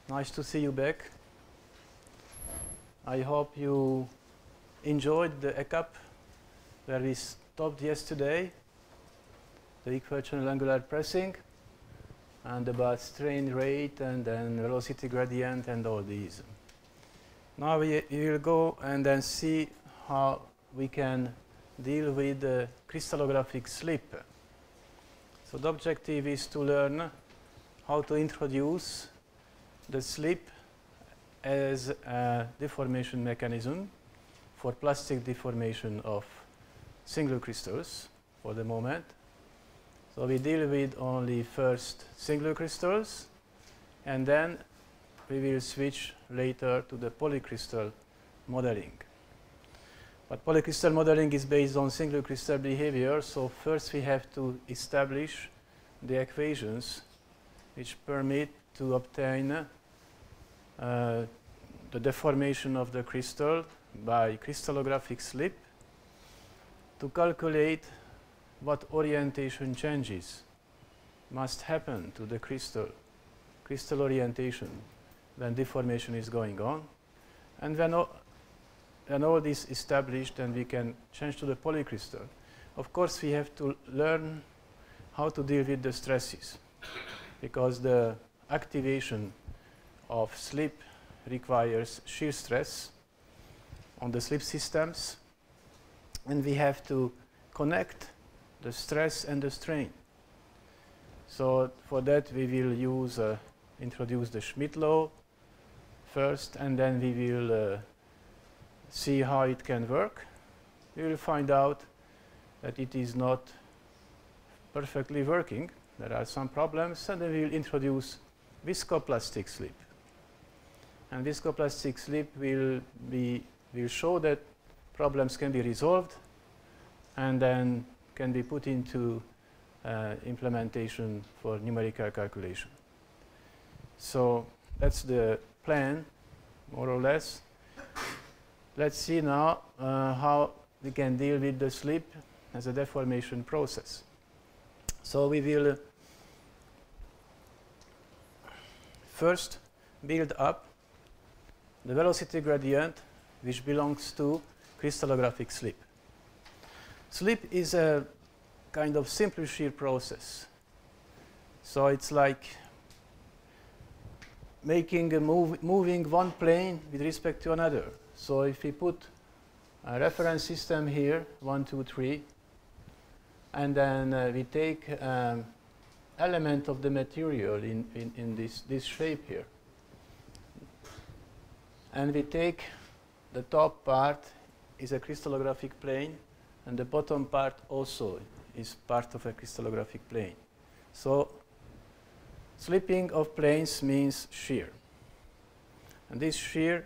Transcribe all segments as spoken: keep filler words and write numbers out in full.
Nice to see you back. I hope you enjoyed the E C A P where we stopped yesterday, the equal channel angular pressing, and about strain rate and then velocity gradient and all these. Now we, we will go and then see how we can deal with the crystallographic slip. So the objective is to learn how to introduce the slip as a deformation mechanism for plastic deformation of single crystals for the moment. So we deal with only first single crystals, and then we will switch later to the polycrystal modeling. But polycrystal modeling is based on single crystal behavior, so first we have to establish the equations which permit to obtain uh, the deformation of the crystal by crystallographic slip, to calculate what orientation changes must happen to the crystal, crystal orientation when deformation is going on. And when, when all this is established, then we can change to the polycrystal. Of course, we have to learn how to deal with the stresses, because the activation of slip requires shear stress on the slip systems, and we have to connect the stress and the strain. So for that we will use uh, introduce the Schmidt law first, and then we will uh, see how it can work. We will find out that it is not perfectly working. There are some problems, and then we will introduce viscoplastic slip. And viscoplastic slip will be will show that problems can be resolved and then can be put into uh, implementation for numerical calculation. So that's the plan, more or less. Let's see now uh, how we can deal with the slip as a deformation process. So we will uh, first build up the velocity gradient which belongs to crystallographic slip. Slip is a kind of simple shear process. So it's like making a move, moving one plane with respect to another. So if we put a reference system here, one, two, three, and then uh, we take um, element of the material in, in, in this, this shape here, and we take the top part is a crystallographic plane, and the bottom part also is part of a crystallographic plane. So slipping of planes means shear. And this shear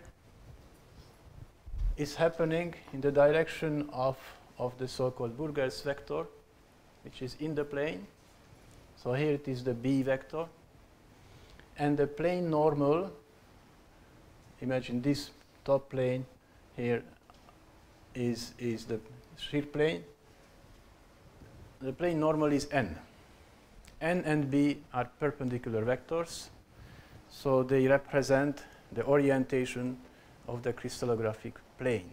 is happening in the direction of, of the so-called Burgers vector, which is in the plane. So here it is the B vector. And the plane normal, imagine this top plane here is, is the shear plane. The plane normal is N. N and B are perpendicular vectors, so they represent the orientation of the crystallographic plane.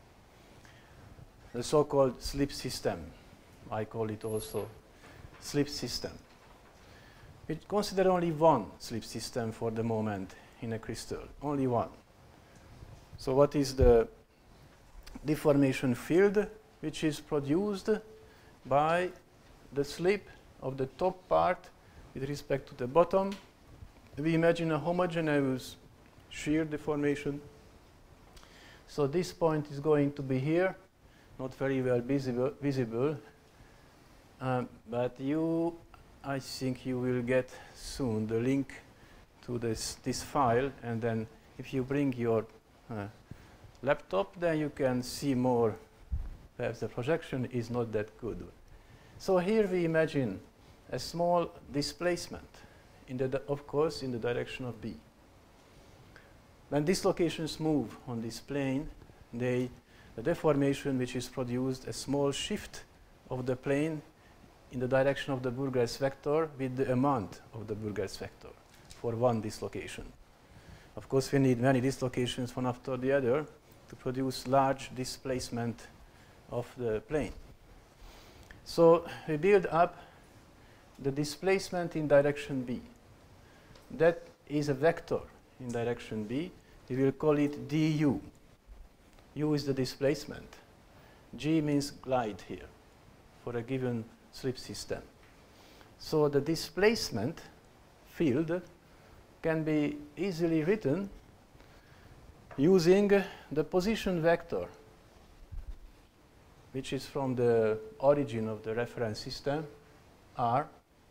The so-called slip system, I call it also slip system. We consider only one slip system for the moment in a crystal, only one. So what is the deformation field which is produced by the slip of the top part with respect to the bottom? We imagine a homogeneous shear deformation. So this point is going to be here, not very well visible, visible um, but you, I think you will get soon the link to this, this file, and then if you bring your uh, laptop, then you can see more. Perhaps the projection is not that good. So here we imagine a small displacement, in the of course in the direction of B. When dislocations move on this plane, they, the deformation which is produced, a small shift of the plane in the direction of the Burgers vector with the amount of the Burgers vector for one dislocation. Of course, we need many dislocations one after the other to produce large displacement of the plane. So we build up the displacement in direction B. That is a vector in direction B. We will call it du. U is the displacement. G means glide here for a given slip system. So the displacement field can be easily written using the position vector, which is from the origin of the reference system, R,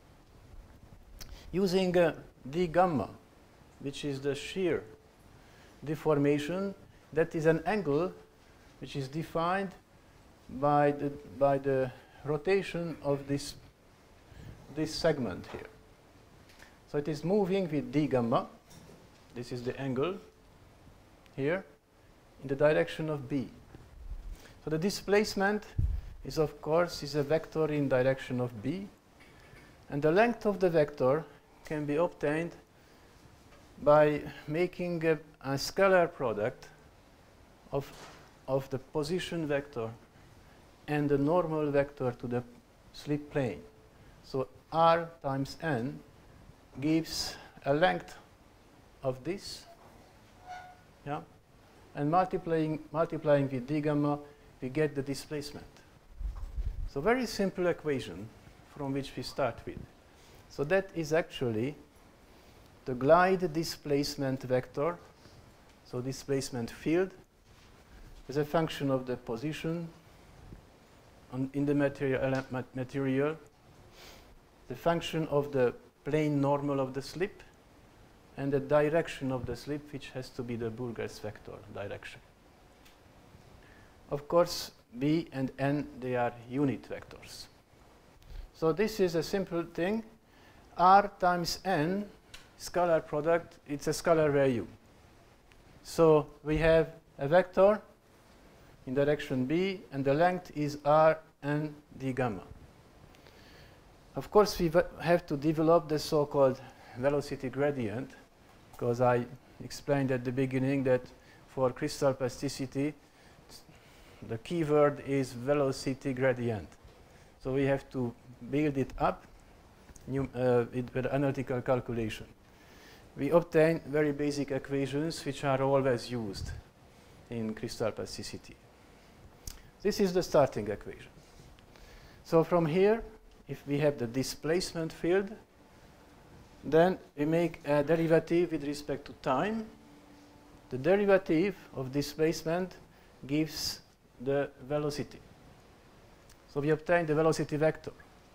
using uh, d gamma, which is the shear deformation. That is an angle which is defined by the, by the rotation of this, this segment here. So it is moving with d gamma. This is the angle here in the direction of B. So the displacement is, of course, is a vector in direction of B. And the length of the vector can be obtained by making a, a scalar product of, of the position vector and the normal vector to the slip plane. So R times N gives a length of this, yeah, and multiplying, multiplying with d gamma, we get the displacement. So very simple equation from which we start with. So that is actually the glide displacement vector, so displacement field, as a function of the position on in the material, material, the function of the plane normal of the slip, and the direction of the slip, which has to be the Burgers vector direction. Of course, B and N, they are unit vectors. So this is a simple thing. R times N, scalar product, it's a scalar value. So we have a vector in direction B, and the length is R and d gamma. Of course, we have to develop the so-called velocity gradient, because I explained at the beginning that for crystal plasticity, the keyword is velocity gradient. So we have to build it up uh, with, with analytical calculation. We obtain very basic equations which are always used in crystal plasticity. This is the starting equation. So from here, if we have the displacement field, then we make a derivative with respect to time. The derivative of displacement gives the velocity. So we obtain the velocity vector.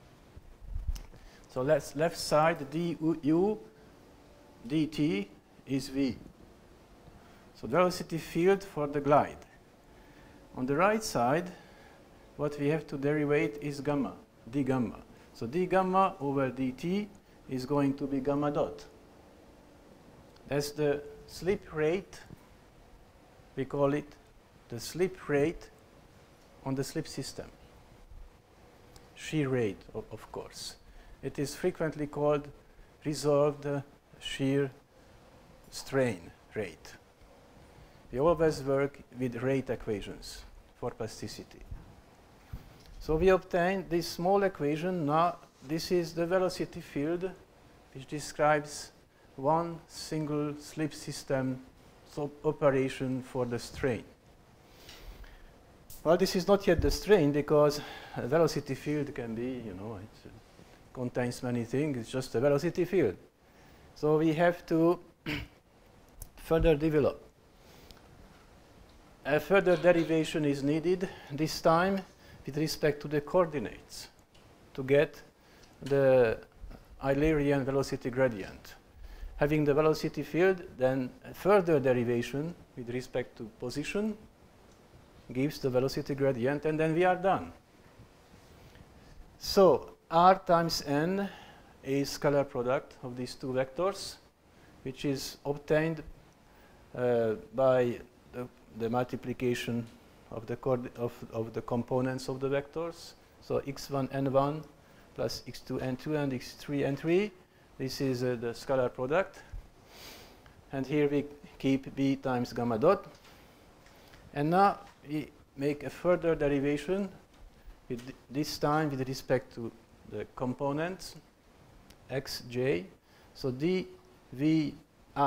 So let's left side du dt is v. So velocity field for the glide. On the right side, what we have to derivate is gamma, d gamma. So d gamma over dt is going to be gamma dot. That's the slip rate, we call it the slip rate on the slip system. Shear rate, of, of course. It is frequently called resolved uh, shear strain rate. We always work with rate equations for plasticity. So we obtain this small equation. Now this is the velocity field which describes one single slip system so operation for the strain. Well, this is not yet the strain, because a velocity field can be, you know, it uh, contains many things. It's just a velocity field. So we have to further develop. A further derivation is needed, this time with respect to the coordinates, to get the Eulerian velocity gradient. Having the velocity field, then a further derivation with respect to position gives the velocity gradient, and then we are done. So R times N is scalar product of these two vectors, which is obtained uh, by the, the multiplication of the, of, of the components of the vectors. So x one n one plus x two n two and x three n three. This is uh, the scalar product. and here we keep b times gamma dot. And now we make a further derivation, with th this time with respect to the components xj. So dvi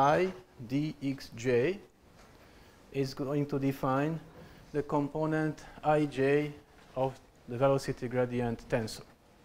dxj is going to define the component ij of the velocity gradient tensor.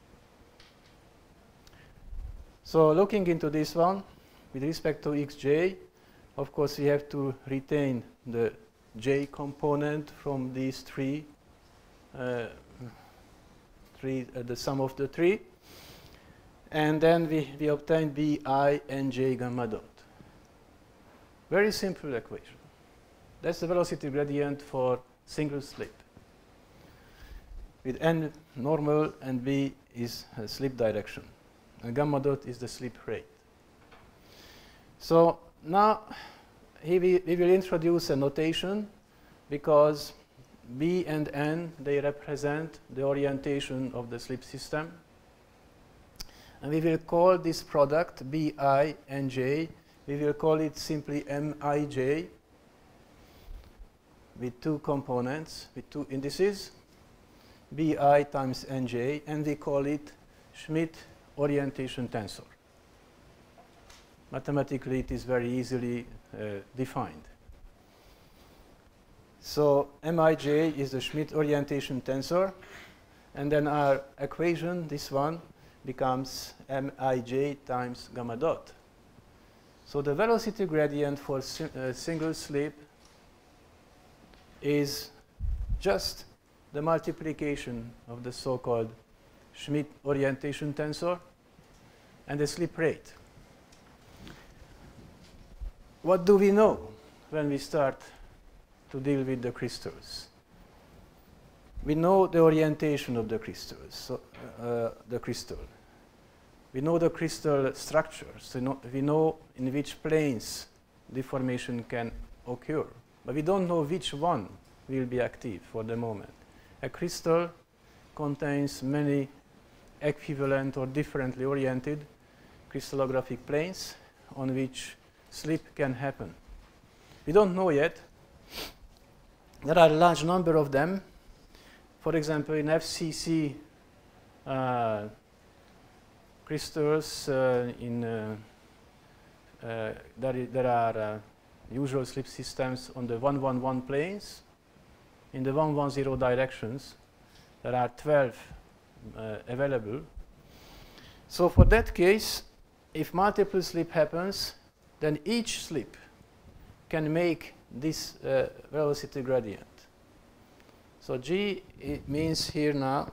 So looking into this one, with respect to xj, of course we have to retain the j component from these three, uh, three uh, the sum of the three, and then we, we obtain bi and j gamma dot. Very simple equation. That's the velocity gradient for single slip, with n normal and b is uh, slip direction, and gamma dot is the slip rate. So now here we, we will introduce a notation, because b and n, they represent the orientation of the slip system, and we will call this product bi and j, we will call it simply mij, with two components, with two indices, bi times nj, and we call it Schmidt orientation tensor. Mathematically, it is very easily uh, defined. So mij is the Schmidt orientation tensor, and then our equation, this one, becomes mij times gamma dot. So the velocity gradient for si uh, single slip is just the multiplication of the so-called Schmidt orientation tensor and the slip rate. What do we know when we start to deal with the crystals? We know the orientation of the crystals, so, uh, the crystal. We know the crystal structures. So know, we know in which planes deformation can occur, but we don't know which one will be active for the moment. A crystal contains many equivalent or differently oriented crystallographic planes on which slip can happen. We don't know yet. There are a large number of them. For example, in F C C uh, crystals, uh, in, uh, uh, there, there are uh, usual slip systems on the one one one planes. In the one one zero directions, there are twelve uh, available. So for that case, if multiple slip happens, then each slip can make this uh, velocity gradient. So G, it means here now,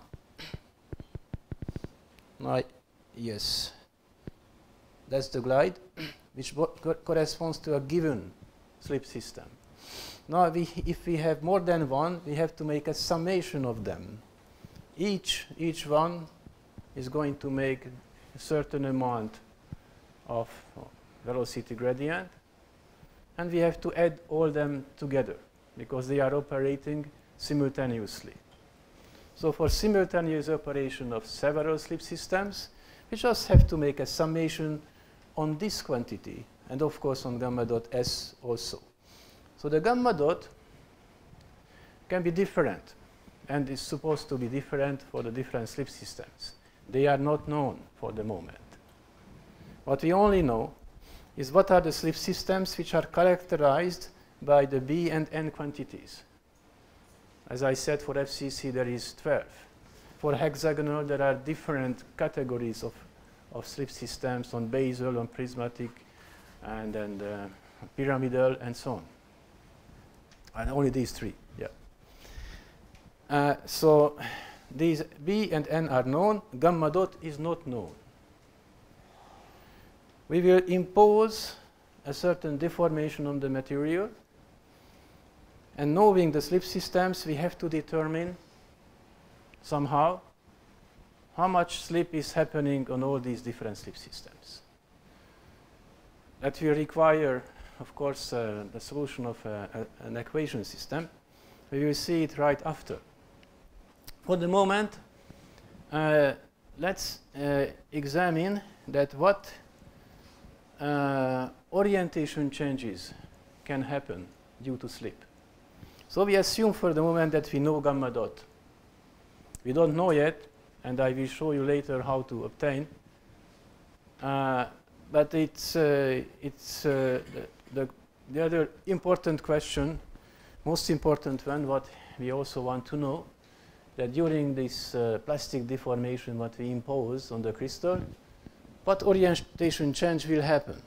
now yes, that's the glide, which co corresponds to a given slip system. Now, we, if we have more than one, we have to make a summation of them. Each, each one is going to make a certain amount of velocity gradient, and we have to add all them together because they are operating simultaneously. So for simultaneous operation of several slip systems, we just have to make a summation on this quantity, and of course on gamma dot S also. So the gamma dot can be different, and is supposed to be different for the different slip systems. They are not known for the moment. What we only know is what are the slip systems which are characterized by the B and N quantities. As I said, for F C C there is twelve. For hexagonal there are different categories of, of slip systems on basal, on prismatic, and then uh, pyramidal, and so on. And only these three, yeah. Uh, so these B and N are known, gamma dot is not known. We will impose a certain deformation on the material, and knowing the slip systems, we have to determine somehow how much slip is happening on all these different slip systems. That will require, of course, uh, the solution of uh, a, an equation system. We will see it right after. For the moment, uh, let's uh, examine that what uh, orientation changes can happen due to slip. So we assume for the moment that we know gamma dot. We don't know yet, and I will show you later how to obtain. Uh, but it's, uh, it's uh, the, the, the other important question, most important one, what we also want to know, that during this uh, plastic deformation what we impose on the crystal, what orientation change will happen?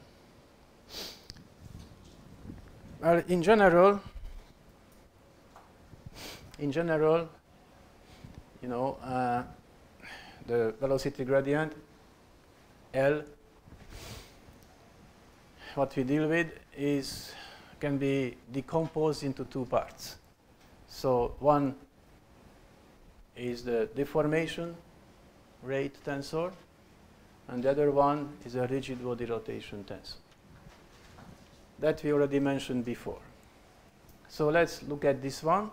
Well, in general, in general, you know, uh, the velocity gradient, L, what we deal with is, can be decomposed into two parts. So one is the deformation rate tensor, and the other one is a rigid body rotation tensor. That we already mentioned before. So let's look at this one.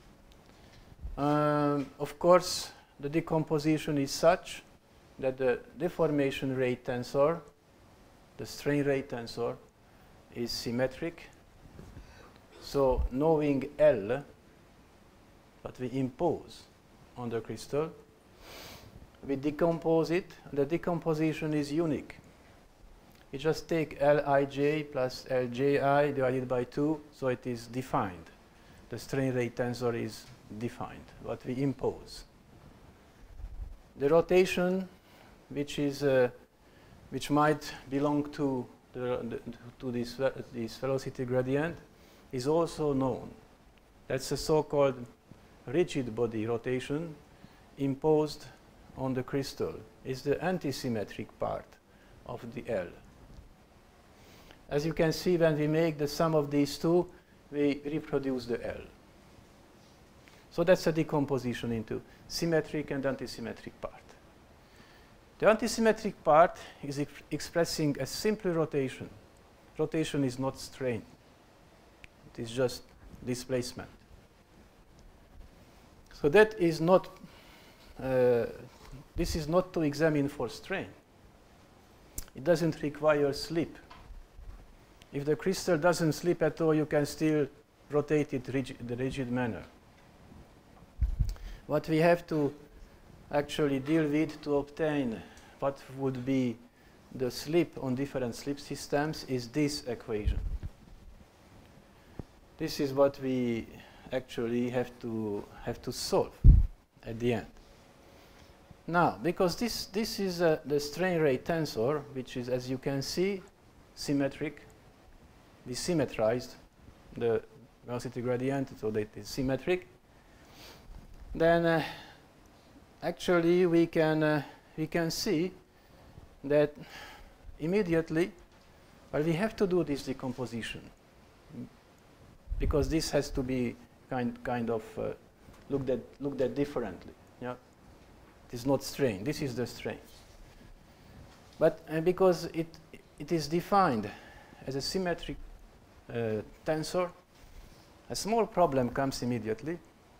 Um, of course, the decomposition is such that the deformation rate tensor, the strain rate tensor, is symmetric. So knowing L, what we impose on the crystal, we decompose it, and the decomposition is unique. We just take Lij plus Lji divided by two, so it is defined. The strain rate tensor is defined, what we impose. The rotation, which is uh, which might belong to the, the to this ve this velocity gradient, is also known. That's a so-called rigid body rotation imposed on the crystal. Is the antisymmetric part of the L. As you can see, when we make the sum of these two, we reproduce the L. So that's a decomposition into symmetric and antisymmetric part. The antisymmetric part is ex expressing a simple rotation. Rotation is not strain. It is just displacement. So that is not, uh, this is not to examine for strain. It doesn't require slip. If the crystal doesn't slip at all, you can still rotate it rigid, in the rigid manner. What we have to actually deal with to obtain what would be the slip on different slip systems is this equation. This is what we actually have to have to solve at the end. Now, because this this is uh, the strain rate tensor, which is, as you can see, symmetric. We symmetrized the velocity gradient so that it is symmetric. Then uh, actually we can uh, we can see that immediately, well, we have to do this decomposition because this has to be kind kind of uh, looked at looked at differently. Yeah, it is not strain. This is the strain. But uh, because it it is defined as a symmetric uh, tensor, a small problem comes immediately.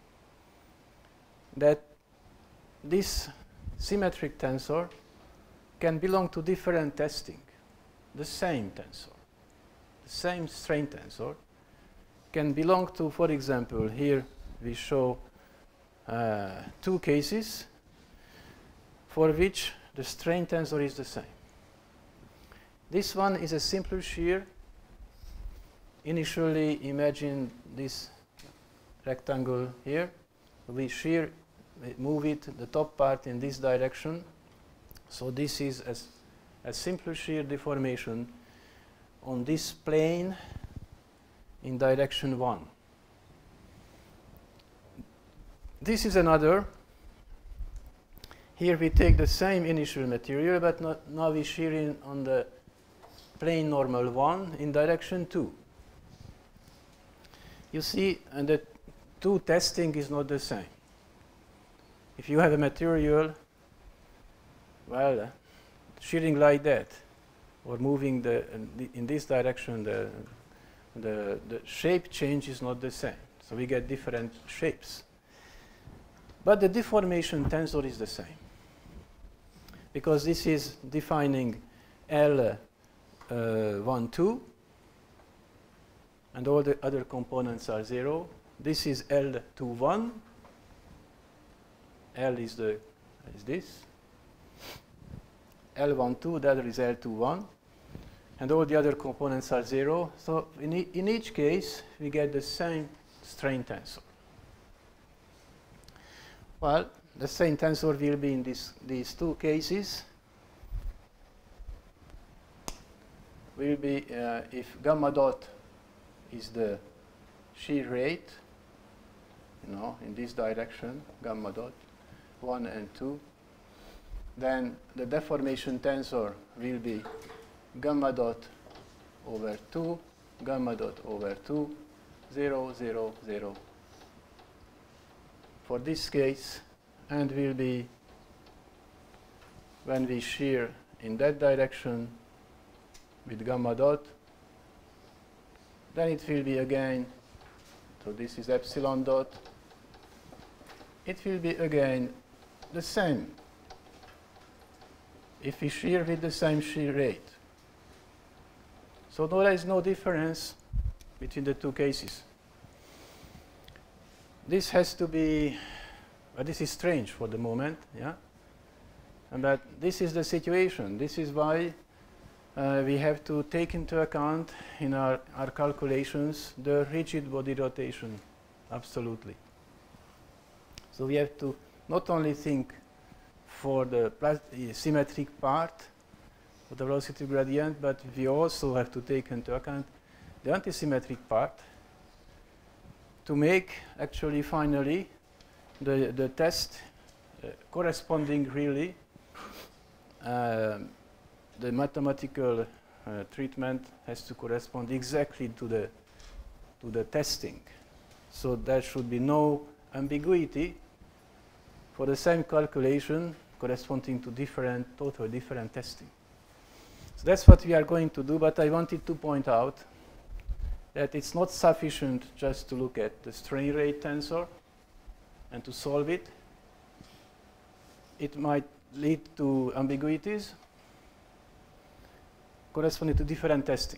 That this symmetric tensor can belong to different testing. The same tensor, the same strain tensor, can belong to, for example, here we show uh, two cases for which the strain tensor is the same. This one is a simple shear. Initially, imagine this rectangle here. We shear, we move it, the top part in this direction. So this is a, a simple shear deformation on this plane in direction one. This is another. Here we take the same initial material, but not, now we shear in on the plane normal one in direction two. You see, and the two testing is not the same. If you have a material, well, uh, shearing like that, or moving the, uh, the in this direction, the, the the shape change is not the same. So we get different shapes. But the deformation tensor is the same, because this is defining L uh, one, two, and all the other components are zero. This is L two, one. L is the is this. L one, two, the other is L two, one. And all the other components are zero. So in, e in each case, we get the same strain tensor. Well, the strain tensor will be in this, these two cases. Will be uh, if gamma dot is the shear rate, you know, in this direction, gamma dot, one and two, then the deformation tensor will be gamma dot over two, gamma dot over two, zero, zero, zero. For this case, and will be when we shear in that direction with gamma dot, then it will be again, so this is epsilon dot, it will be again the same if we shear with the same shear rate. So there is no difference between the two cases. This has to be, uh, this is strange for the moment, yeah? And but this is the situation. This is why uh, we have to take into account in our, our calculations the rigid body rotation, absolutely. So we have to not only think for the symmetric part of the velocity gradient, but we also have to take into account the antisymmetric part to make actually finally the, the test uh, corresponding really uh, the mathematical uh, treatment has to correspond exactly to the to the testing. So there should be no ambiguity for the same calculation corresponding to different, total different testing. So that's what we are going to do, but I wanted to point out that it's not sufficient just to look at the strain rate tensor and to solve it. It might lead to ambiguities corresponding to different testing.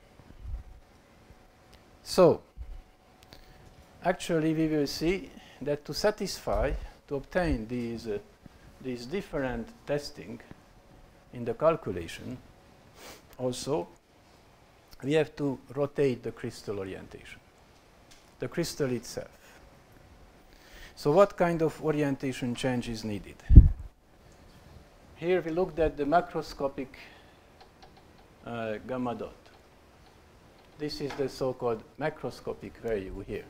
So, actually we will see that to satisfy, to obtain these, uh, these different testing in the calculation, also we have to rotate the crystal orientation, the crystal itself. So what kind of orientation change is needed? Here we looked at the macroscopic uh, gamma dot. This is the so-called macroscopic value here.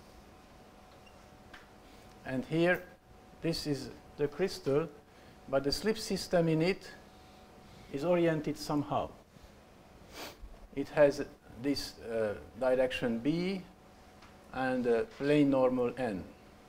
And here, this is the crystal, but the slip system in it is oriented somehow. It has this uh, direction B and uh, plane normal N.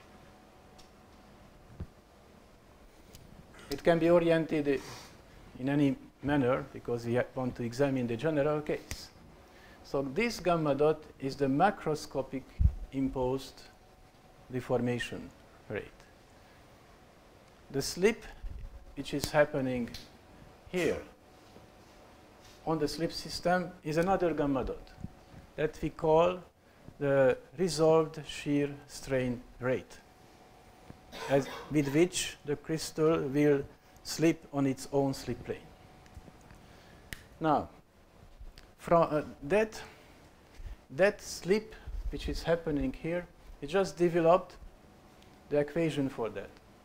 It can be oriented in any manner because we want to examine the general case. So this gamma dot is the macroscopic imposed deformation rate. The slip which is happening here on the slip system is another gamma dot that we call the resolved shear strain rate, as with which the crystal will slip on its own slip plane. Now, from uh, that, that slip which is happening here, we just developed the equation for that.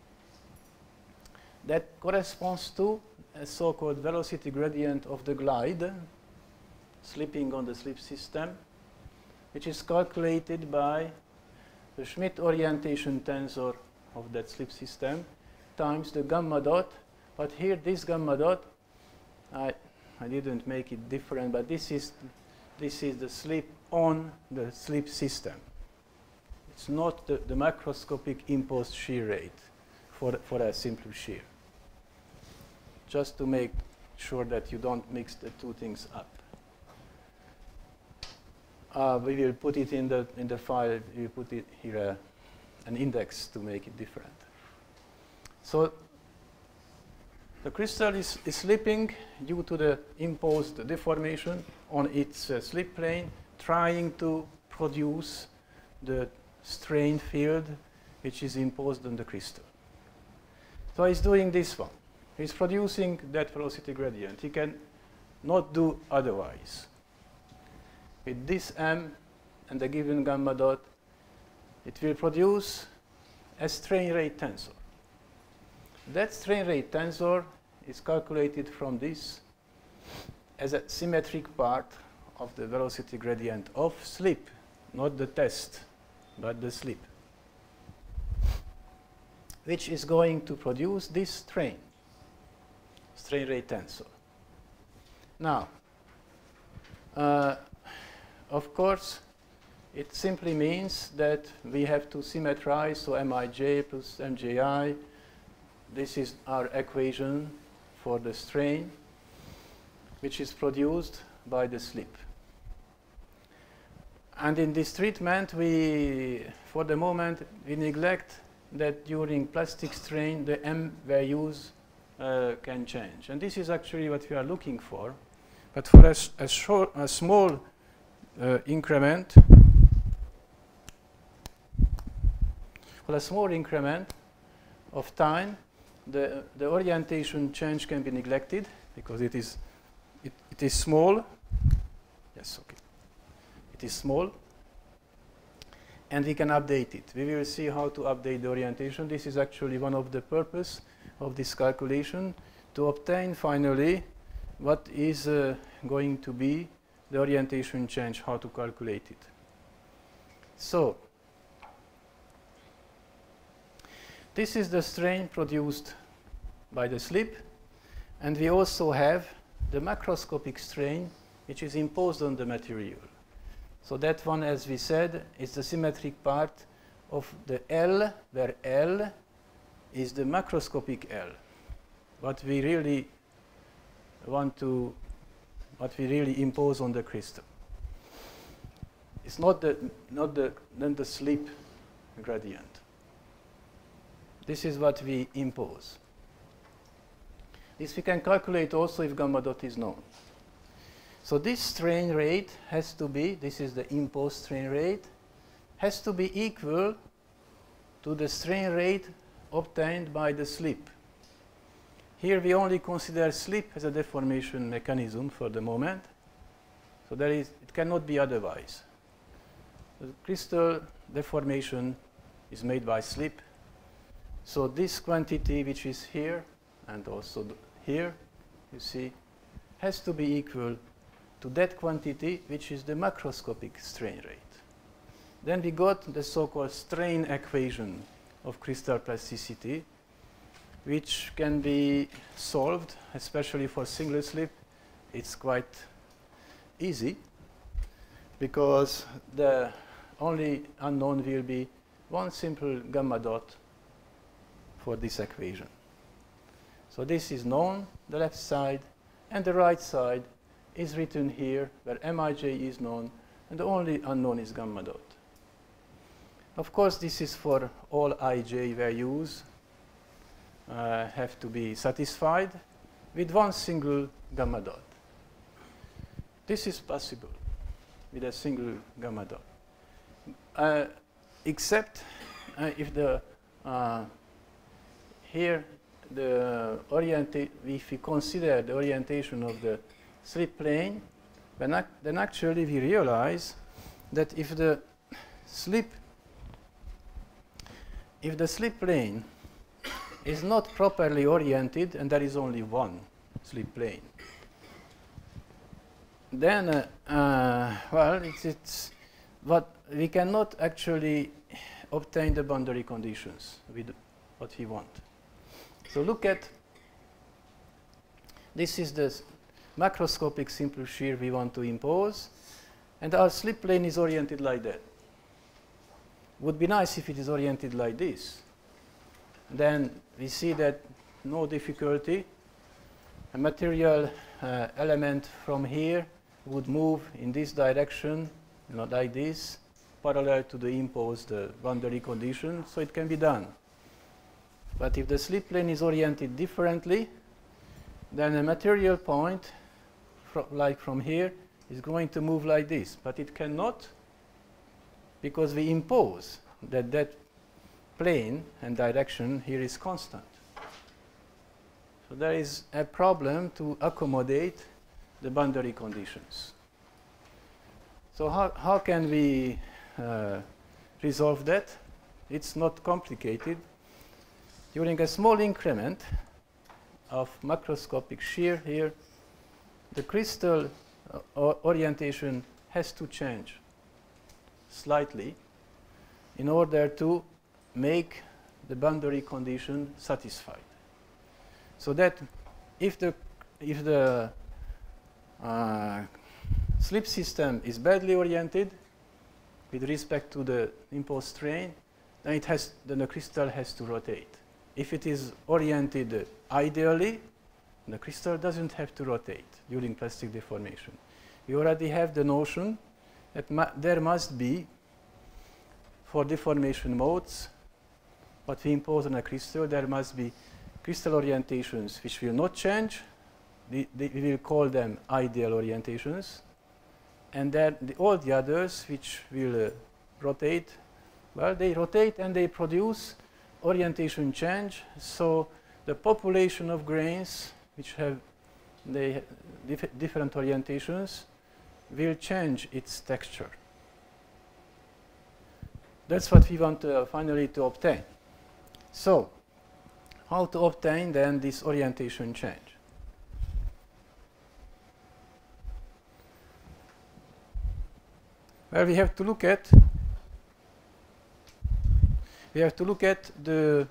That corresponds to a so-called velocity gradient of the glide slipping on the slip system, which is calculated by the Schmidt orientation tensor of that slip system times the gamma dot. But here, this gamma dot, I, I didn't make it different, but this is, this is the slip on the slip system. It's not the, the macroscopic imposed shear rate for, for a simple shear. Just to make sure that you don't mix the two things up. Uh, we will put it in the, in the file, we will put it here, uh, an index to make it different. So The crystal is, is slipping due to the imposed deformation on its uh, slip plane, trying to produce the strain field which is imposed on the crystal. So he's doing this one. He's producing that velocity gradient. He can not do otherwise. With this M and the given gamma dot, it will produce a strain rate tensor. That strain rate tensor is calculated from this as a symmetric part of the velocity gradient of slip, not the test, but the slip, which is going to produce this strain, strain rate tensor. Now, uh, of course, it simply means that we have to symmetrize, so Mij plus Mji, this is our equation for the strain, which is produced by the slip. And in this treatment, we, for the moment, we neglect that during plastic strain, the M values uh, can change. And this is actually what we are looking for. But for a, a, short, a small uh, increment, for a small increment of time, the, the orientation change can be neglected because it is, it, it is small. Yes, okay. It is small. And we can update it. We will see how to update the orientation. This is actually one of the purpose of this calculation, to obtain finally what is uh, going to be the orientation change, how to calculate it. So, this is the strain produced by the slip, and we also have the macroscopic strain which is imposed on the material. So that one, as we said, is the symmetric part of the L, where L is the macroscopic L. What we really want to, what we really impose on the crystal. It's not the, not the, then the slip gradient. This is what we impose. This we can calculate also if gamma dot is known. So this strain rate has to be, this is the imposed strain rate, has to be equal to the strain rate obtained by the slip. Here we only consider slip as a deformation mechanism for the moment. So there is, it cannot be otherwise. The crystal deformation is made by slip. So this quantity which is here and also here, you see, has to be equal to that quantity which is the macroscopic strain rate. Then we got the so-called strain equation of crystal plasticity, which can be solved, especially for single slip. It's quite easy because the only unknown will be one simple gamma dot for this equation. So this is known, the left side, and the right side is written here, where Mij is known, and the only unknown is gamma dot. Of course, this is for all Ij values uh, have to be satisfied with one single gamma dot. This is possible with a single gamma dot, uh, except uh, if the uh, here the orientation, if we consider the orientation of the slip plane, then, ac then actually we realize that if the slip if the slip plane is not properly oriented, and there is only one slip plane, then uh, uh, well, it's, it's what we cannot actually obtain the boundary conditions with what we want. So look at, this is the macroscopic simple shear we want to impose, and our slip plane is oriented like that. Would be nice if it is oriented like this. Then we see that no difficulty. A material uh, element from here would move in this direction, you know, like this, parallel to the imposed uh, boundary condition, so it can be done. But if the slip plane is oriented differently, then a material point, fro like from here, is going to move like this. But it cannot, because we impose that that plane and direction here is constant. So there is a problem to accommodate the boundary conditions. So how, how can we uh, resolve that? It's not complicated. During a small increment of macroscopic shear here, the crystal uh, orientation has to change slightly in order to make the boundary condition satisfied. So that if the, if the uh, slip system is badly oriented with respect to the imposed strain, then, it has, then the crystal has to rotate. If it is oriented ideally, the crystal doesn't have to rotate during plastic deformation. We already have the notion that ma there must be, for deformation modes, what we impose on a crystal, there must be crystal orientations which will not change. The, the, we will call them ideal orientations. And then the, all the others which will uh, rotate, well, they rotate and they produce orientation change. So the population of grains which have they dif different orientations will change its texture. That's what we want uh, finally to obtain. So how to obtain then this orientation change? Well, we have to look at we have to look at the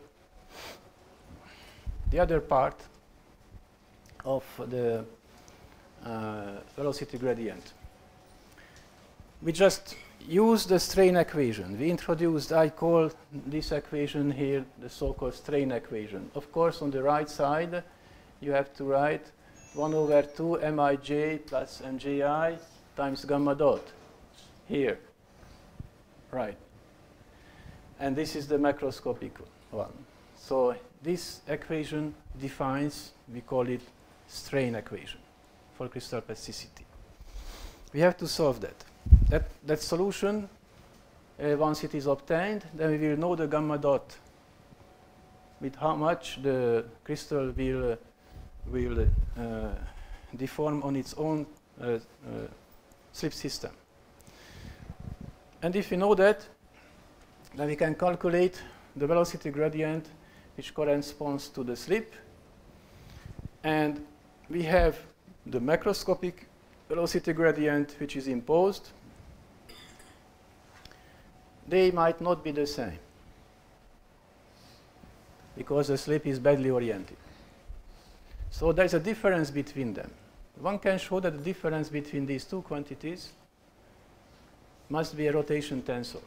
the other part of the uh, velocity gradient. We just use the strain equation. We introduced, I call this equation here the so-called strain equation. Of course, on the right side, you have to write one over two mij plus mji times gamma dot here, right? And this is the macroscopic one. So this equation defines, we call it strain equation for crystal plasticity. We have to solve that. That, that solution, uh, once it is obtained, then we will know the gamma dot with how much the crystal will, uh, will uh, deform on its own uh, uh, slip system. And if we know that, then we can calculate the velocity gradient which corresponds to the slip. And we have the macroscopic velocity gradient which is imposed. They might not be the same because the slip is badly oriented. So there's a difference between them. One can show that the difference between these two quantities must be a rotation tensor,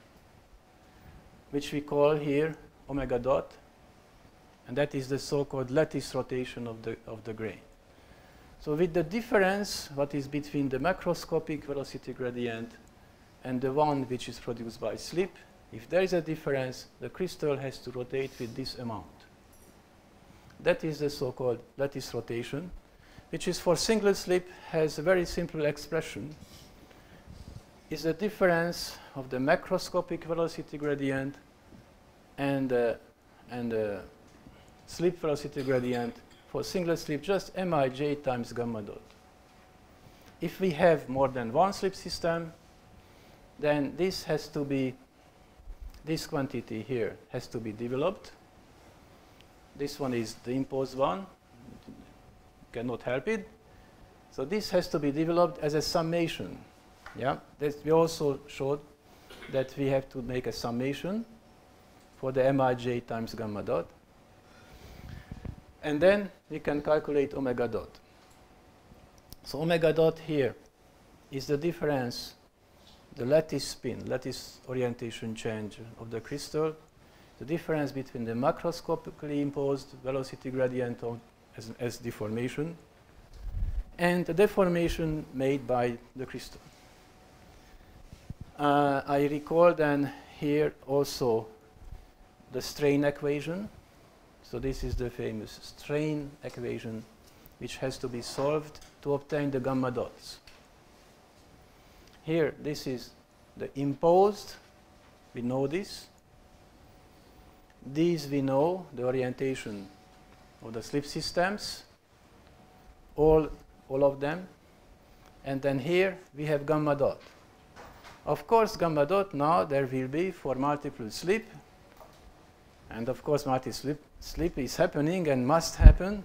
which we call here omega dot, and that is the so-called lattice rotation of the, of the grain. So with the difference, what is between the macroscopic velocity gradient and the one which is produced by slip, if there is a difference, the crystal has to rotate with this amount. That is the so-called lattice rotation, which is for single slip has a very simple expression. Is the difference of the macroscopic velocity gradient and uh, and uh, slip velocity gradient for single slip, just mij times gamma dot. If we have more than one slip system, then this has to be, this quantity here has to be developed. This one is the imposed one, cannot help it. So this has to be developed as a summation. Yeah, this we also showed that we have to make a summation for the mij times gamma dot. And then we can calculate omega dot. So omega dot here is the difference, the lattice spin, lattice orientation change of the crystal, the difference between the macroscopically imposed velocity gradient of, as, as deformation and the deformation made by the crystal. Uh, I recall then here also the strain equation. So this is the famous strain equation which has to be solved to obtain the gamma dots. Here, this is the imposed, we know this. These we know, the orientation of the slip systems, all, all of them. And then here we have gamma dot. Of course, gamma dot now there will be for multiple slip. And of course, multi-slip slip is happening and must happen.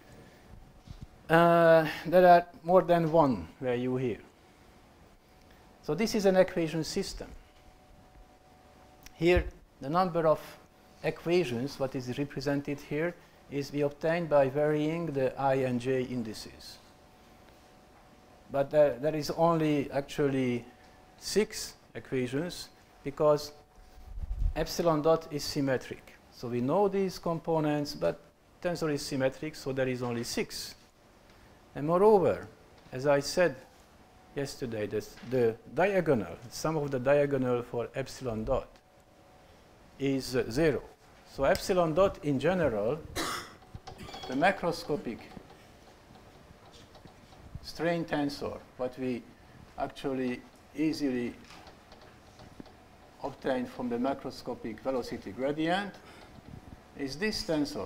Uh, there are more than one value here. So this is an equation system. Here, the number of equations, what is represented here, is we obtained by varying the I and j indices. But there, there is only actually six equations because epsilon dot is symmetric. So we know these components, but tensor is symmetric, so there is only six. And moreover, as I said yesterday, this, the diagonal, sum of the diagonal for epsilon dot is uh, zero. So epsilon dot in general, the macroscopic strain tensor, what we actually easily obtain from the macroscopic velocity gradient, is this tensor.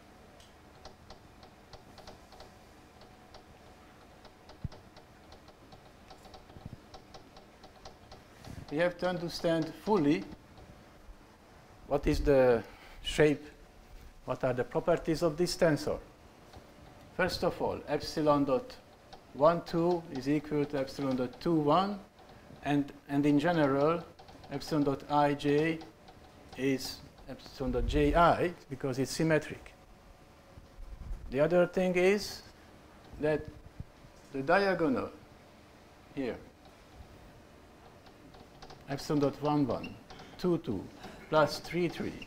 We have to understand fully what is the shape, what are the properties of this tensor. First of all, epsilon dot one, two is equal to epsilon dot two, one, and, and in general, epsilon dot ij is epsilon dot ji because it's symmetric. The other thing is that the diagonal here, epsilon dot one, one, two, two, plus three, three,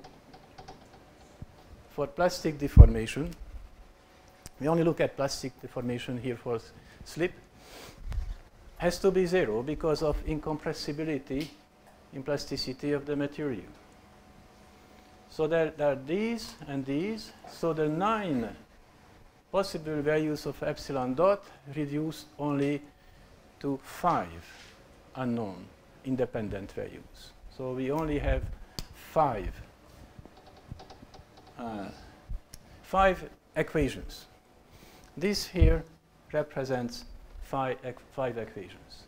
for plastic deformation, we only look at plastic deformation here for slip, has to be zero because of incompressibility in plasticity of the material. So there, there are these and these. So the nine possible values of epsilon dot reduced only to five unknown independent values. So we only have five, uh, five equations. This here represents five, equ five equations.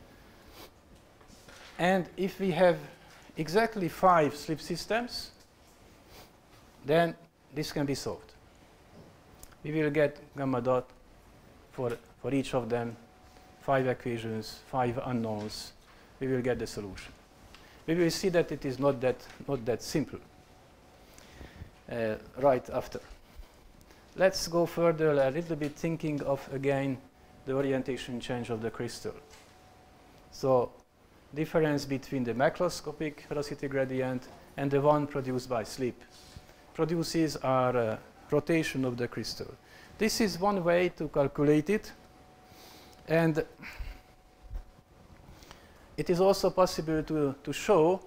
And if we have exactly five slip systems, then this can be solved. We will get gamma dot for, for each of them, five equations, five unknowns. We will get the solution. We will see that it is not that, not that simple uh, right after. Let's go further a little bit thinking of, again, the orientation change of the crystal. So difference between the macroscopic velocity gradient and the one produced by slip. Produces our uh, rotation of the crystal. This is one way to calculate it. And it is also possible to, to show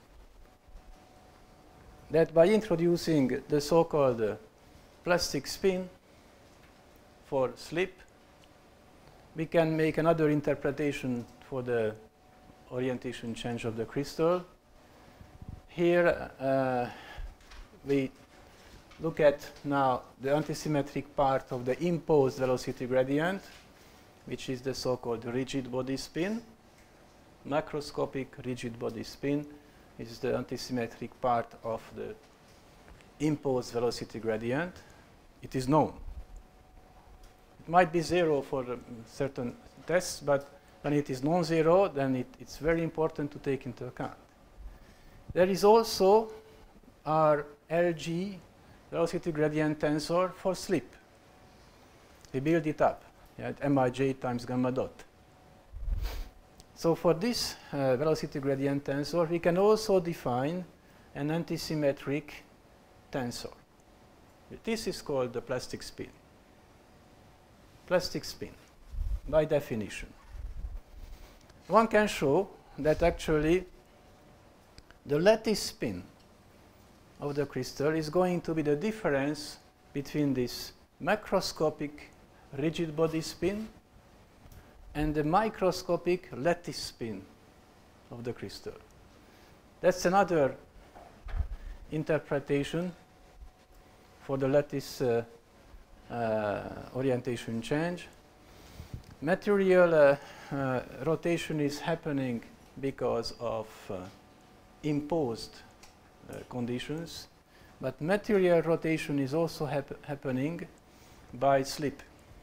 that by introducing the so-called uh, plastic spin for slip, we can make another interpretation for the orientation change of the crystal. Here uh, we look at now the antisymmetric part of the imposed velocity gradient, which is the so-called rigid body spin. Macroscopic rigid body spin is the antisymmetric part of the imposed velocity gradient. It is known. It might be zero for um, certain tests, but when it is non-zero, then it, it's very important to take into account. There is also our L G velocity gradient tensor for slip. We build it up yeah, at mij times gamma dot. So for this uh, velocity gradient tensor, we can also define an antisymmetric tensor. This is called the plastic spin. Plastic spin, by definition. One can show that actually the lattice spin of the crystal is going to be the difference between this macroscopic rigid body spin and the microscopic lattice spin of the crystal. That's another interpretation for the lattice uh, uh, orientation change. Material uh, uh, rotation is happening because of uh, imposed uh, conditions, but material rotation is also hap happening by slip,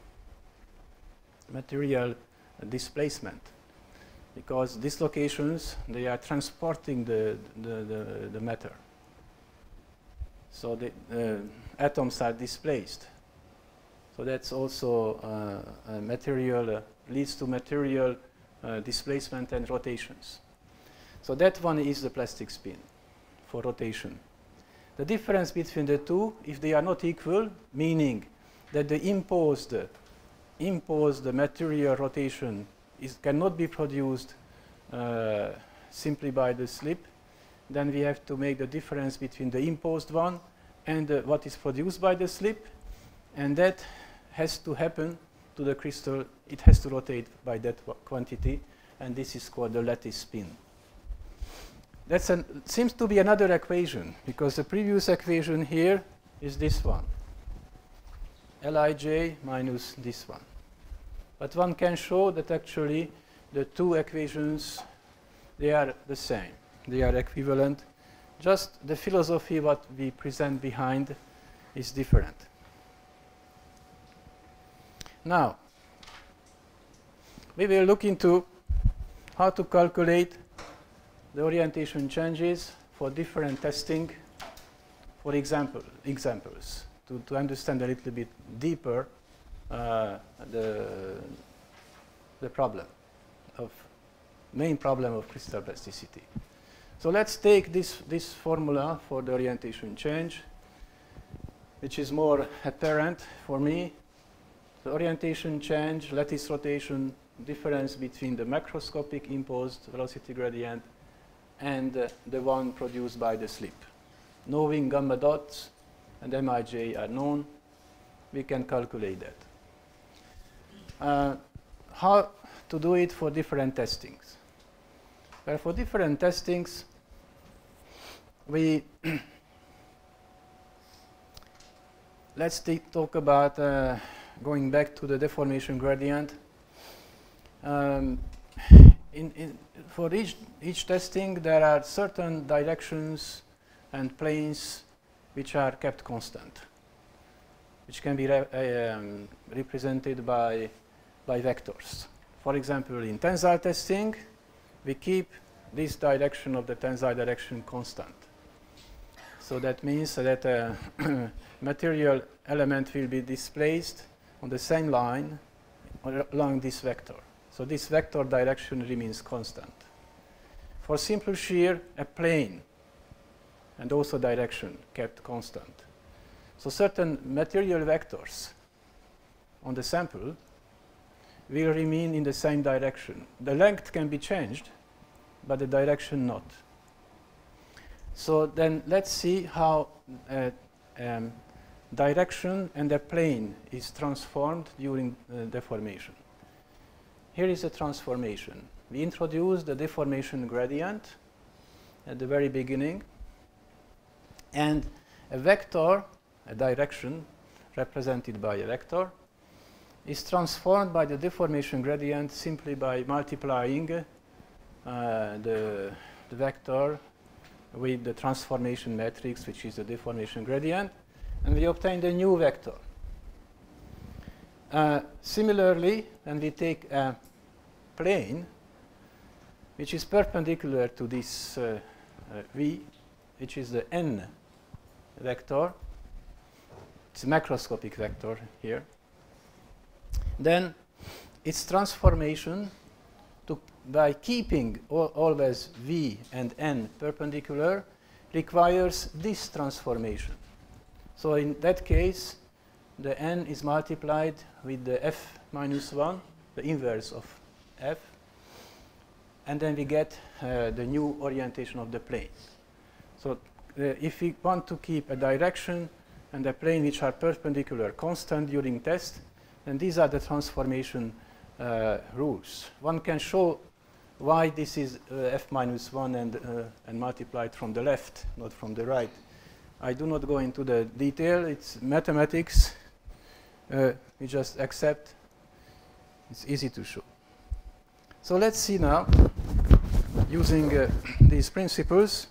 material displacement, because dislocations, they are transporting the, the, the, the matter. So the uh, atoms are displaced. So that's also uh, a material, uh, leads to material uh, displacement and rotations. So that one is the plastic spin for rotation. The difference between the two, if they are not equal, meaning that the imposed, uh, imposed material rotation is, cannot be produced uh, simply by the slip, then we have to make the difference between the imposed one and uh, what is produced by the slip, and that has to happen to the crystal. It has to rotate by that quantity, and this is called the lattice spin. That seems to be another equation, because the previous equation here is this one, Lij minus this one. But one can show that actually the two equations, they are the same. They are equivalent. Just the philosophy what we present behind is different. Now, we will look into how to calculate the orientation changes for different testing, for example, examples, to, to understand a little bit deeper uh, the, the problem of, main problem of crystal plasticity. So let's take this, this formula for the orientation change, which is more apparent for me. The orientation change, lattice rotation, difference between the macroscopic imposed velocity gradient and uh, the one produced by the slip. Knowing gamma dots and Mij are known, we can calculate that. Uh, how to do it for different testings? Well, for different testings, we let's talk about uh, going back to the deformation gradient. Um, in, in, for each, each testing, there are certain directions and planes which are kept constant, which can be re um, represented by, by vectors. For example, in tensile testing, we keep this direction of the tensile direction constant. So that means that a material element will be displaced on the same line along this vector. So this vector direction remains constant. For simple shear, a plane and also direction kept constant. So certain material vectors on the sample will remain in the same direction. The length can be changed, but the direction not. So then let's see how uh, um, direction and the plane is transformed during uh, deformation. Here is a transformation. We introduce the deformation gradient at the very beginning, and a vector, a direction represented by a vector, is transformed by the deformation gradient simply by multiplying uh, the, the vector with the transformation matrix, which is the deformation gradient, and we obtain the new vector. Uh, similarly, when we take a plane which is perpendicular to this uh, uh, V, which is the n vector, it's a macroscopic vector here, then its transformation to, by keeping al always V and n perpendicular requires this transformation. So in that case, the n is multiplied with the f minus one, the inverse of f, and then we get uh, the new orientation of the plane. So uh, if we want to keep a direction and a plane which are perpendicular constant during test, and these are the transformation uh, rules. One can show why this is uh, f minus one and, uh, and multiplied from the left, not from the right. I do not go into the detail. It's mathematics. Uh, we just accept. It's easy to show. So let's see now, using uh, these principles,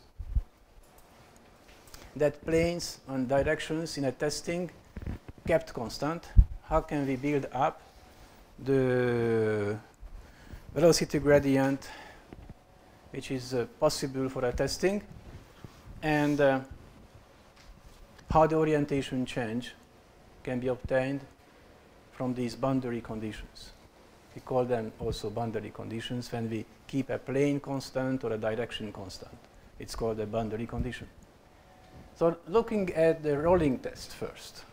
that planes and directions in a testing kept constant. How can we build up the velocity gradient which is uh, possible for a testing, and uh, how the orientation change can be obtained from these boundary conditions. We call them also boundary conditions when we keep a plane constant or a direction constant. It's called a boundary condition. So looking at the rolling test first.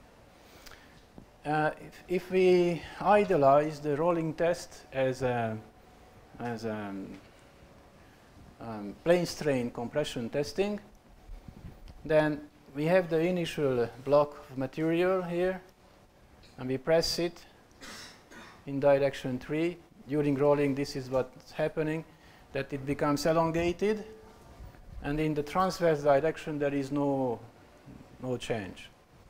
Uh, if, if we idealize the rolling test as a, as a um, um, plane strain compression testing, then we have the initial block of material here, and we press it in direction three. During rolling, this is what's happening, that it becomes elongated, and in the transverse direction there is no, no change,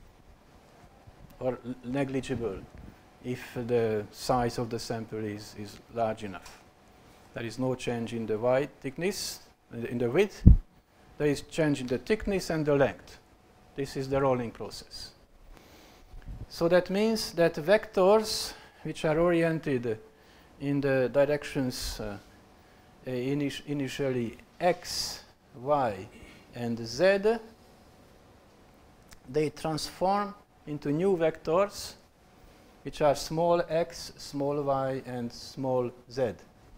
or negligible if the size of the sample is, is large enough. There is no change in the wide thickness, in the width. There is change in the thickness and the length. This is the rolling process. So that means that vectors which are oriented in the directions uh, uh, init initially x, y, and z, they transform into new vectors which are small x, small y, and small z.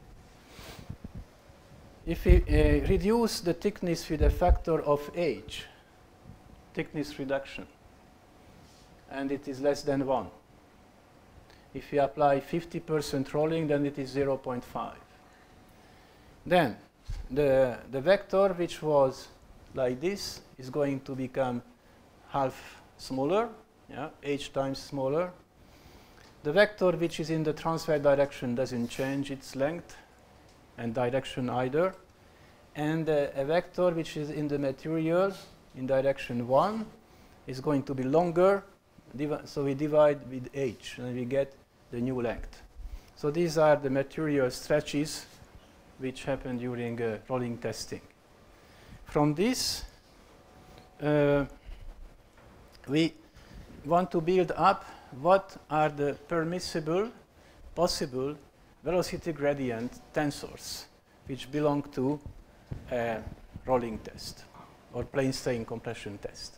If we uh, reduce the thickness with a factor of h, thickness reduction, and it is less than one. If we apply fifty percent rolling, then it is zero point five. Then the, the vector which was like this is going to become half smaller, yeah, h times smaller. The vector which is in the transverse direction doesn't change its length and direction either. And uh, a vector which is in the material in direction one is going to be longer, so we divide with h and we get the new length. So these are the material stretches which happen during uh, rolling testing. From this, uh, we want to build up what are the permissible, possible velocity gradient tensors which belong to a rolling test or plane strain compression test.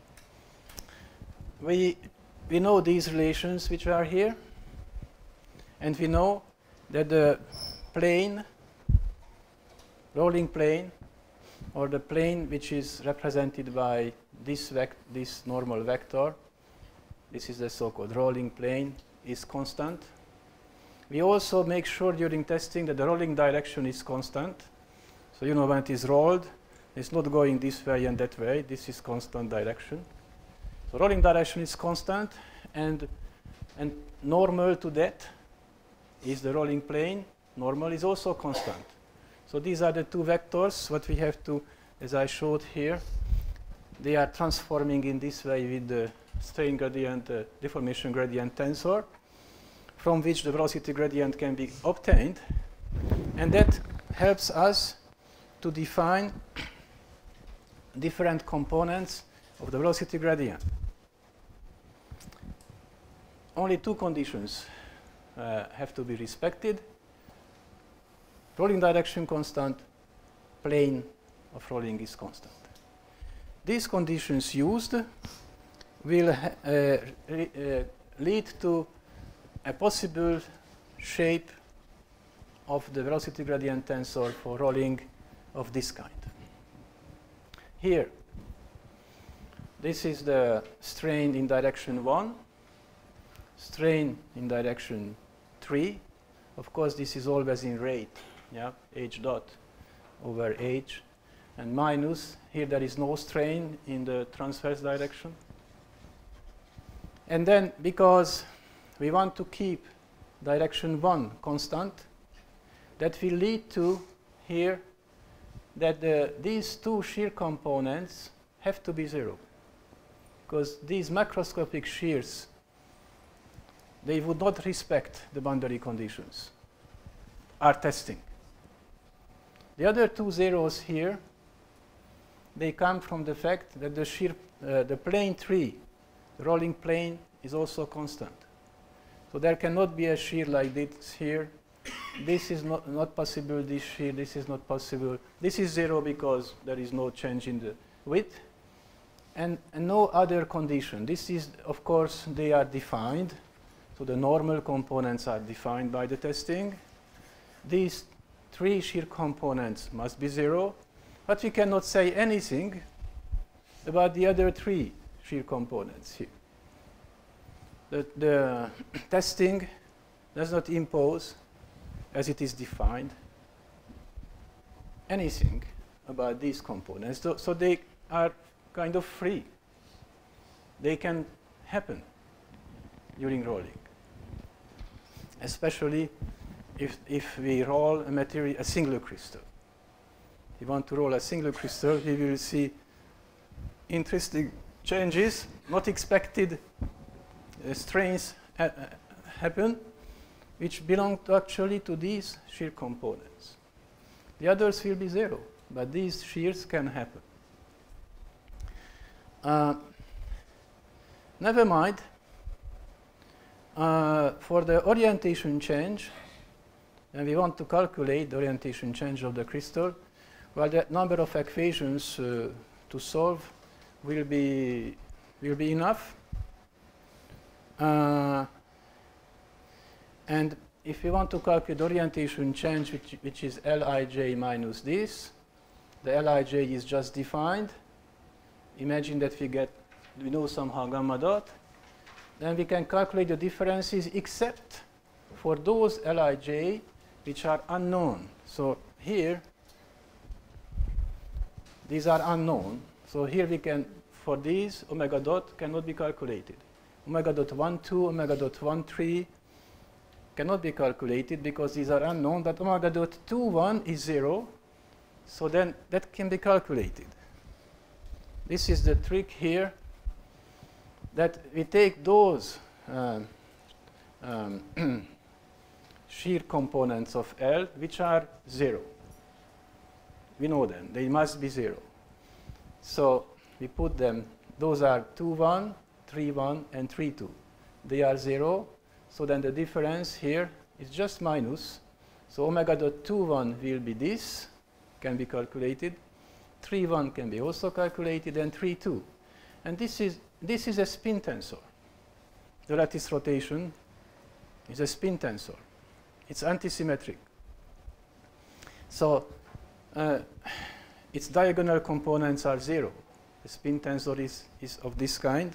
We, we know these relations which are here, and we know that the plane, rolling plane, or the plane which is represented by this, vec this normal vector, this is the so-called rolling plane, is constant. We also make sure during testing that the rolling direction is constant. So you know when it is rolled, it's not going this way and that way. This is constant direction. So rolling direction is constant, and, and normal to that is the rolling plane. Normal is also constant. So these are the two vectors. What we have to, as I showed here, they are transforming in this way with the strain gradient, uh, deformation gradient tensor, from which the velocity gradient can be obtained. And that helps us to define different components of the velocity gradient. Only two conditions uh, have to be respected. Rolling direction constant, plane of rolling is constant. These conditions used will uh, re uh, lead to a possible shape of the velocity gradient tensor for rolling of this kind. Here, this is the strain in direction one, strain in direction three. Of course, this is always in rate, yeah, h dot over h, and minus. Here there is no strain in the transverse direction. And then, because we want to keep direction one constant, that will lead to here that the, these two shear components have to be zero. Because these macroscopic shears, they would not respect the boundary conditions, are testing. The other two zeros here, they come from the fact that the shear, uh, the plane three, the rolling plane, is also constant. So there cannot be a shear like this here. This is not, not possible, this shear, this is not possible. This is zero because there is no change in the width. And, and no other condition. This is, of course, they are defined. So the normal components are defined by the testing. These three shear components must be zero. But we cannot say anything about the other three shear components here. The, the testing does not impose, as it is defined, anything about these components. So, so they are kind of free. They can happen during rolling, especially if, if we roll a material, a single crystal. If you want to roll a single crystal, we will see interesting changes, not expected uh, strains ha happen, which belong to actually to these shear components. The others will be zero, but these shears can happen. Uh, never mind. Uh, for the orientation change, and we want to calculate the orientation change of the crystal, well, the number of equations uh, to solve will be will be enough. Uh, and if we want to calculate the orientation change, which, which is Lij minus this, the Lij is just defined. Imagine that we get, we know somehow gamma dot. Then we can calculate the differences except for those Lij which are unknown. So here, these are unknown. So here we can, for these, omega dot cannot be calculated. Omega dot one two, omega dot one three cannot be calculated because these are unknown, but omega dot two one is zero. So then that can be calculated. This is the trick here, that we take those um, um, shear components of L which are zero. We know them, they must be zero. So we put them, those are two one, three one, and three two. They are zero, so then the difference here is just minus. So omega dot two one will be this, can be calculated. three one can be also calculated, and three two. And this is, this is a spin tensor. The lattice rotation is a spin tensor. It's antisymmetric. So uh, its diagonal components are zero. The spin tensor is, is of this kind.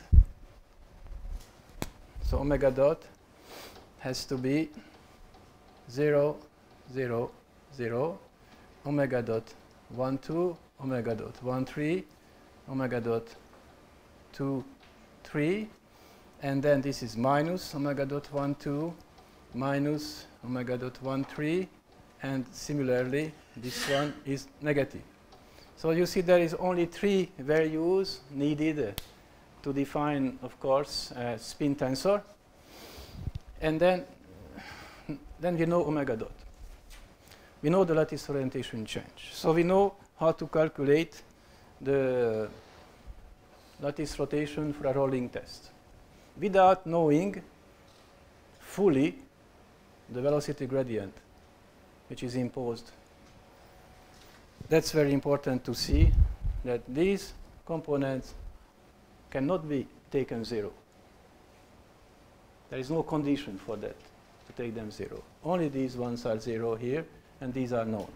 So omega dot has to be zero, zero, zero, omega dot one two, omega dot one three, omega dot two three, and then this is minus omega dot one two, minus omega dot one three, and similarly this one is negative. So you see there is only three values needed uh, to define, of course, a spin tensor, and then then we know omega dot. We know the lattice orientation change. So we know how to calculate the lattice rotation for a rolling test without knowing fully the velocity gradient which is imposed. That's very important to see, that these components cannot be taken zero. There is no condition for that, to take them zero. Only these ones are zero here, and these are known.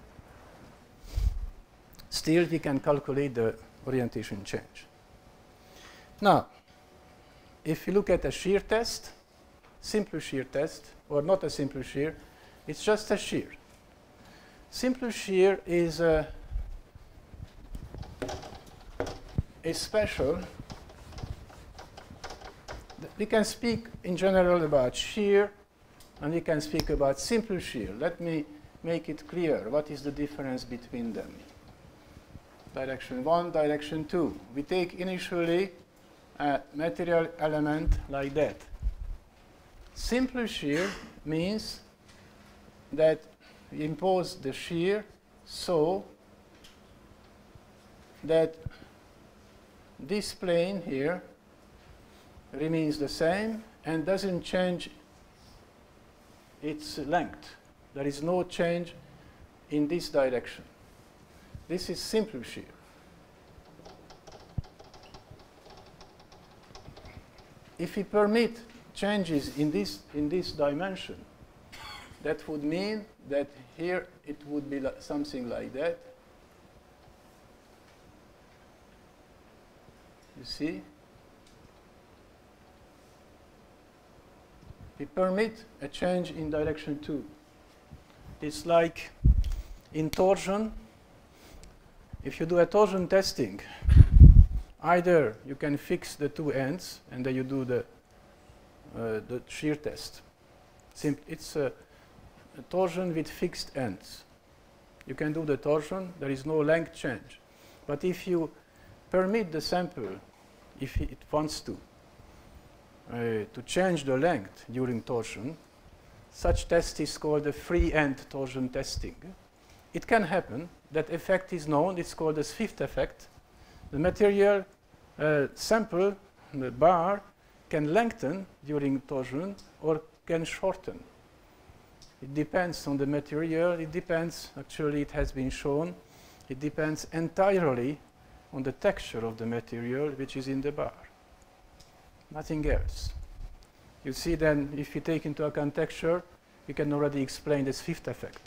Still, we can calculate the orientation change. Now, if you look at a shear test, simple shear test, or not a simple shear, it's just a shear. Simple shear is a, a special we can speak in general about shear, and we can speak about simple shear. Let me make it clear what is the difference between them. Direction one, direction two. We take initially a material element like that. Simple shear means that we impose the shear so that this plane here remains the same and doesn't change its length. There is no change in this direction. This is simple shear. If we permit changes in this, in this dimension, that would mean that here it would be like something like that. You see? We permit a change in direction two. It's like in torsion. If you do a torsion testing, either you can fix the two ends and then you do the, uh, the shear test. Sim it's a, a torsion with fixed ends. You can do the torsion, there is no length change. But if you permit the sample, if it wants to, uh, to change the length during torsion, such test is called a free end torsion testing. It can happen. That effect is known. It's called the Swift effect. The material uh, sample, the bar, can lengthen during torsion or can shorten. It depends on the material. It depends, actually it has been shown, it depends entirely on the texture of the material which is in the bar. Nothing else. You see then, if you take into account texture, we can already explain the Swift effect.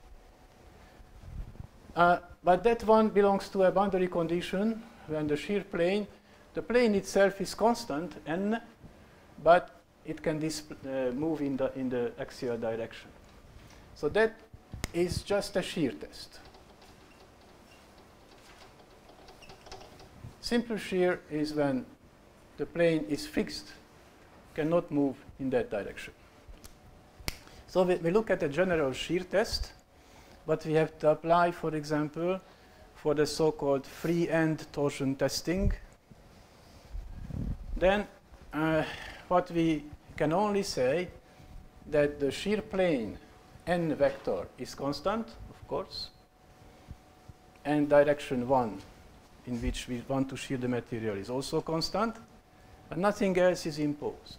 Uh, but that one belongs to a boundary condition when the shear plane, the plane itself is constant, n, but it can uh, move in the, in the axial direction. So that is just a shear test. Simple shear is when the plane is fixed, cannot move in that direction. So we, we look at a general shear test, but we have to apply, for example, for the so-called free end torsion testing. Then uh, what we can only say that the shear plane n vector is constant, of course, and direction one in which we want to shear the material is also constant, but nothing else is imposed.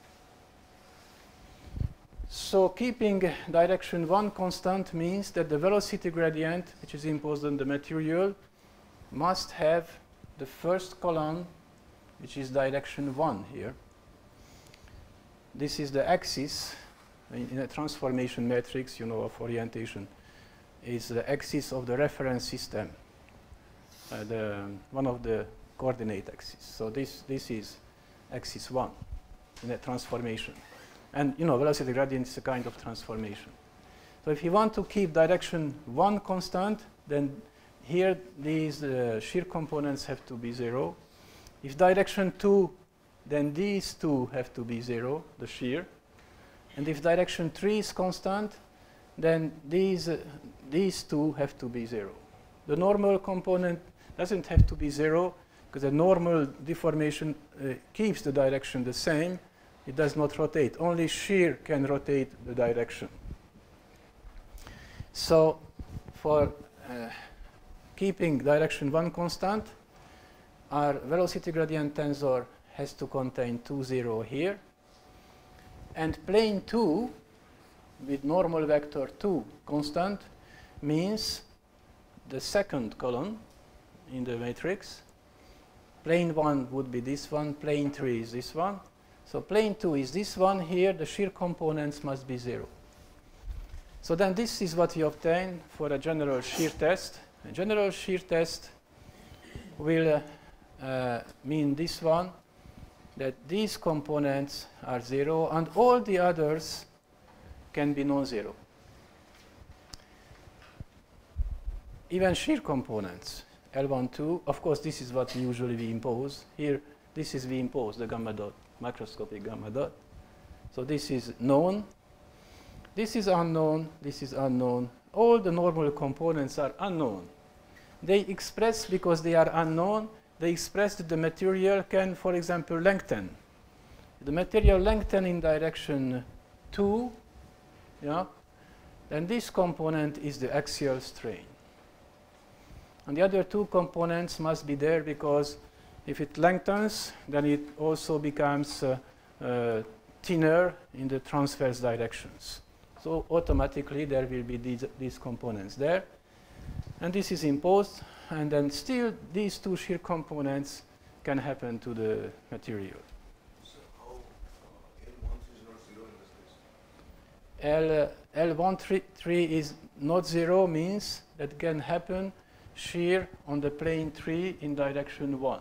So keeping direction one constant means that the velocity gradient which is imposed on the material must have the first column, which is direction one here. This is the axis in, in a transformation matrix, you know, of orientation, is the axis of the reference system, uh, the, one of the coordinate axes. So this, this is axis one in a transformation. And, you know, velocity gradient is a kind of transformation. So if you want to keep direction one constant, then here these uh, shear components have to be zero. If direction two, then these two have to be zero, the shear. And if direction three is constant, then these, uh, these two have to be zero. The normal component doesn't have to be zero, because the normal deformation uh, keeps the direction the same. It does not rotate. Only shear can rotate the direction. So for uh, keeping direction one constant, our velocity gradient tensor has to contain two, zero here. And plane two, with normal vector two constant, means the second column in the matrix. Plane one would be this one. Plane three is this one. So plane two is this one here. The shear components must be zero. So then this is what we obtain for a general shear test. A general shear test will uh, uh, mean this one, that these components are zero and all the others can be non-zero. Even shear components, L one, two, of course this is what usually we impose. Here, this is we impose, the gamma dot macroscopic gamma dot. So this is known. This is unknown. This is unknown. All the normal components are unknown. They express, because they are unknown, they express that the material can, for example, lengthen. The material lengthen in direction two, yeah, then this component is the axial strain. And the other two components must be there, because if it lengthens, then it also becomes uh, uh, thinner in the transverse directions. So automatically there will be these, these components there. And this is imposed, and then still these two shear components can happen to the material. So how uh, L one three is not zero in this case? L, uh, L one three is not zero, means that can happen shear on the plane three in direction one.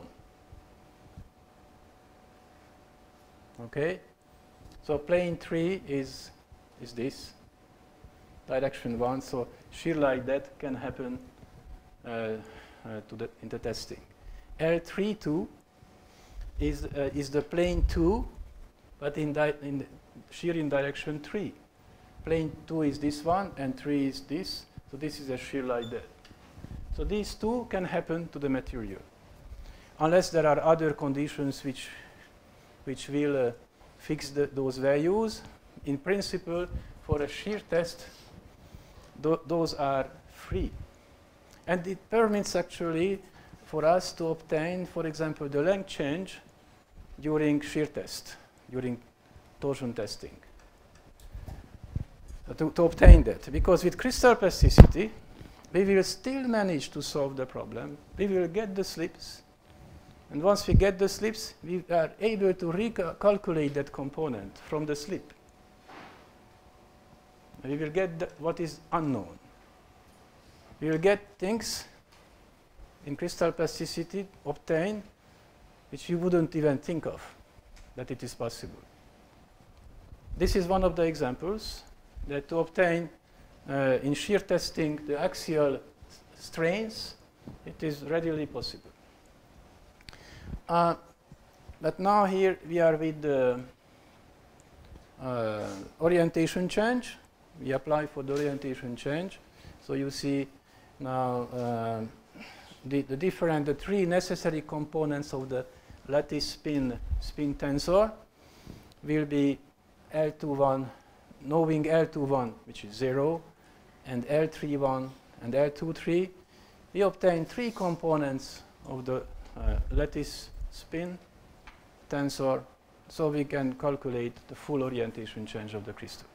Okay? So plane three is, is this, direction one. So shear like that can happen uh, uh, to the, in the testing. L three two is, uh, is the plane two, but in, di in the shear in direction three. Plane two is this one, and three is this. So this is a shear like that. So these two can happen to the material, unless there are other conditions which, which will uh, fix the, those values. In principle, for a shear test, th those are free. And it permits actually for us to obtain, for example, the length change during shear test, during torsion testing. Uh, to, to obtain that, because with crystal plasticity, we will still manage to solve the problem. We will get the slips. And once we get the slips, we are able to recalculate that component from the slip. We will get the, what is unknown. We will get things in crystal plasticity obtained which you wouldn't even think of that it is possible. This is one of the examples that to obtain uh, in shear testing the axial strains, it is readily possible. Uh, but now here we are with the uh, orientation change. We apply for the orientation change. So you see now uh, the, the different, the three necessary components of the lattice spin, spin tensor will be L two one, knowing L two one, which is zero, and L three one and L two three. We obtain three components of the uh, lattice spin tensor, so we can calculate the full orientation change of the crystal.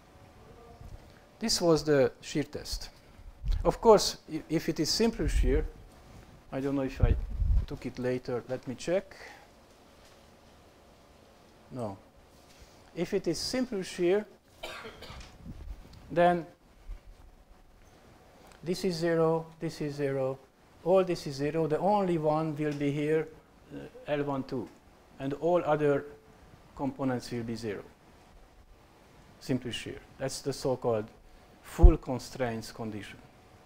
This was the shear test. Of course, if it is simple shear, I don't know if I took it later, let me check. No. If it is simple shear, then this is zero, this is zero, all this is zero. The only one will be here, uh, L one two, and all other components will be zero. Simple shear. That's the so-called full constraints condition.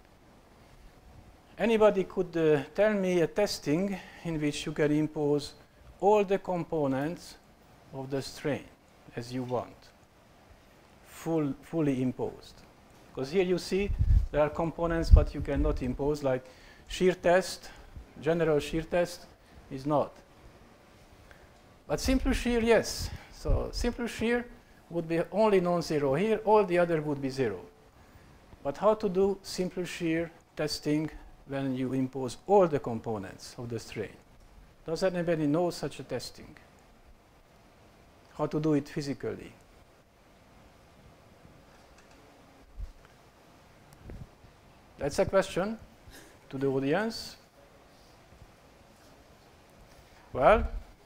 Anybody could uh, tell me a testing in which you can impose all the components of the strain as you want, full, fully imposed. Because here you see there are components but you cannot impose, like shear test, general shear test is not. But simple shear, yes. So simple shear would be only non-zero here, all the other would be zero. But how to do simple shear testing when you impose all the components of the strain? Does anybody know such a testing? How to do it physically? That's a question to the audience. Well,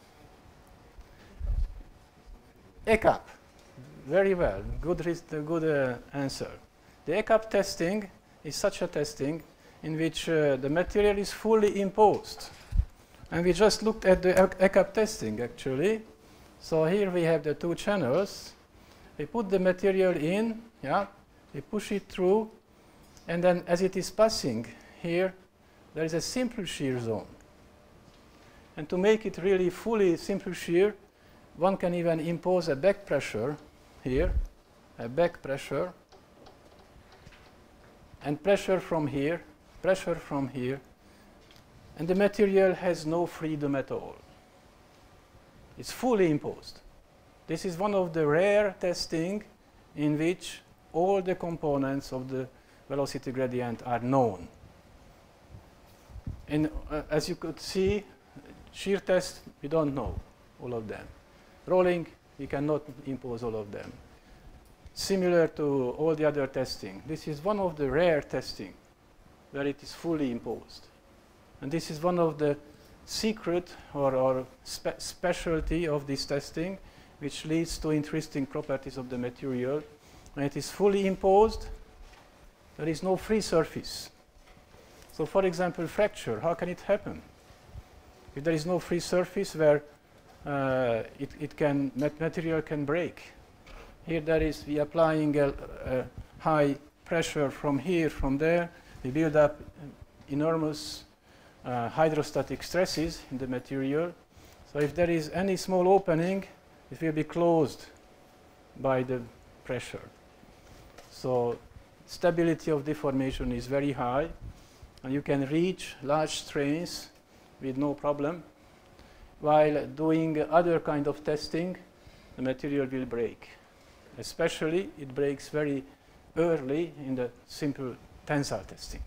E C A P. Very well. Good, good uh, answer. The E C A P testing is such a testing in which uh, the material is fully imposed. And we just looked at the E C A P testing, actually. So here we have the two channels. We put the material in, yeah, we push it through, and then as it is passing here, there is a simple shear zone. And to make it really fully simple shear, one can even impose a back pressure here, a back pressure, and pressure from here, pressure from here, and the material has no freedom at all. It's fully imposed. This is one of the rare testing in which all the components of the velocity gradient are known. And uh, as you could see, shear test, we don't know all of them. Rolling, we cannot impose all of them. Similar to all the other testing, this is one of the rare testing where it is fully imposed. And this is one of the secret or, or spe specialty of this testing, which leads to interesting properties of the material. When it is fully imposed, there is no free surface. So for example, fracture, how can it happen? If there is no free surface where uh, it, it can, mat material can break. Here there is, we applying a, a high pressure from here, from there. We build up enormous uh, hydrostatic stresses in the material. So if there is any small opening, it will be closed by the pressure. So stability of deformation is very high, and you can reach large strains with no problem. While doing other kind of testing, the material will break. Especially, it breaks very early in the simple tensile testing.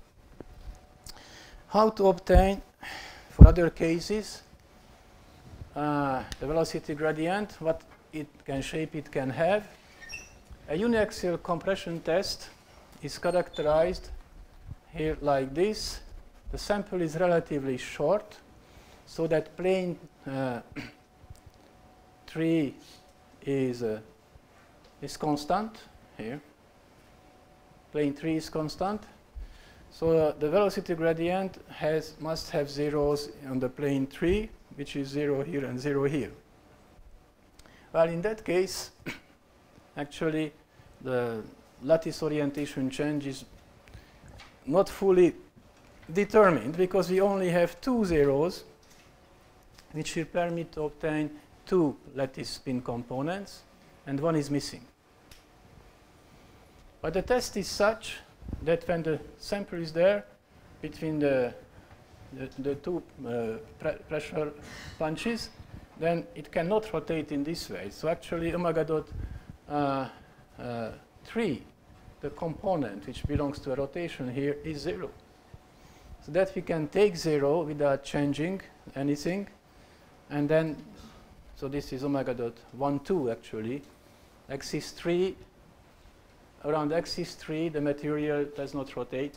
How to obtain, for other cases, uh, the velocity gradient, what it can shape it can have. A uniaxial compression test is characterized here like this. The sample is relatively short, so that plane uh, three is, uh, is constant here. Plane three is constant. So uh, the velocity gradient has, must have zeros on the plane three, which is zero here and zero here. Well, in that case, actually, the lattice orientation change is not fully determined because we only have two zeros, which will permit to obtain two lattice spin components, and one is missing. But the test is such that when the sample is there between the, the, the two uh, pre pressure punches, then it cannot rotate in this way. So actually, omega dot uh, uh, three, the component which belongs to a rotation here, is zero. So that we can take zero without changing anything. And then, so this is omega dot one, two actually. Axis three, around axis three, the material does not rotate.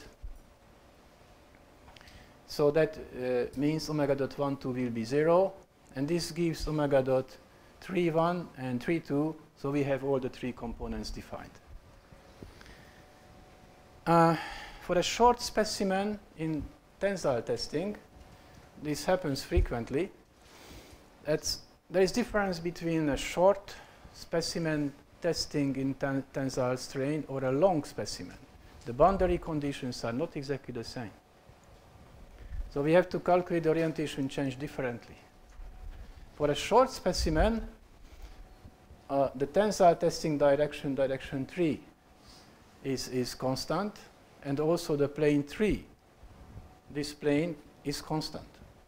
So that uh, means omega dot one, two will be zero. And this gives omega dot three, one and three, two. So we have all the three components defined. Uh, for a short specimen in tensile testing, this happens frequently. That's, there is difference between a short specimen testing in ten tensile strain or a long specimen. The boundary conditions are not exactly the same. So we have to calculate the orientation change differently. For a short specimen, uh, the tensile testing direction, direction three, is, is constant, and also the plane three, this plane is constant.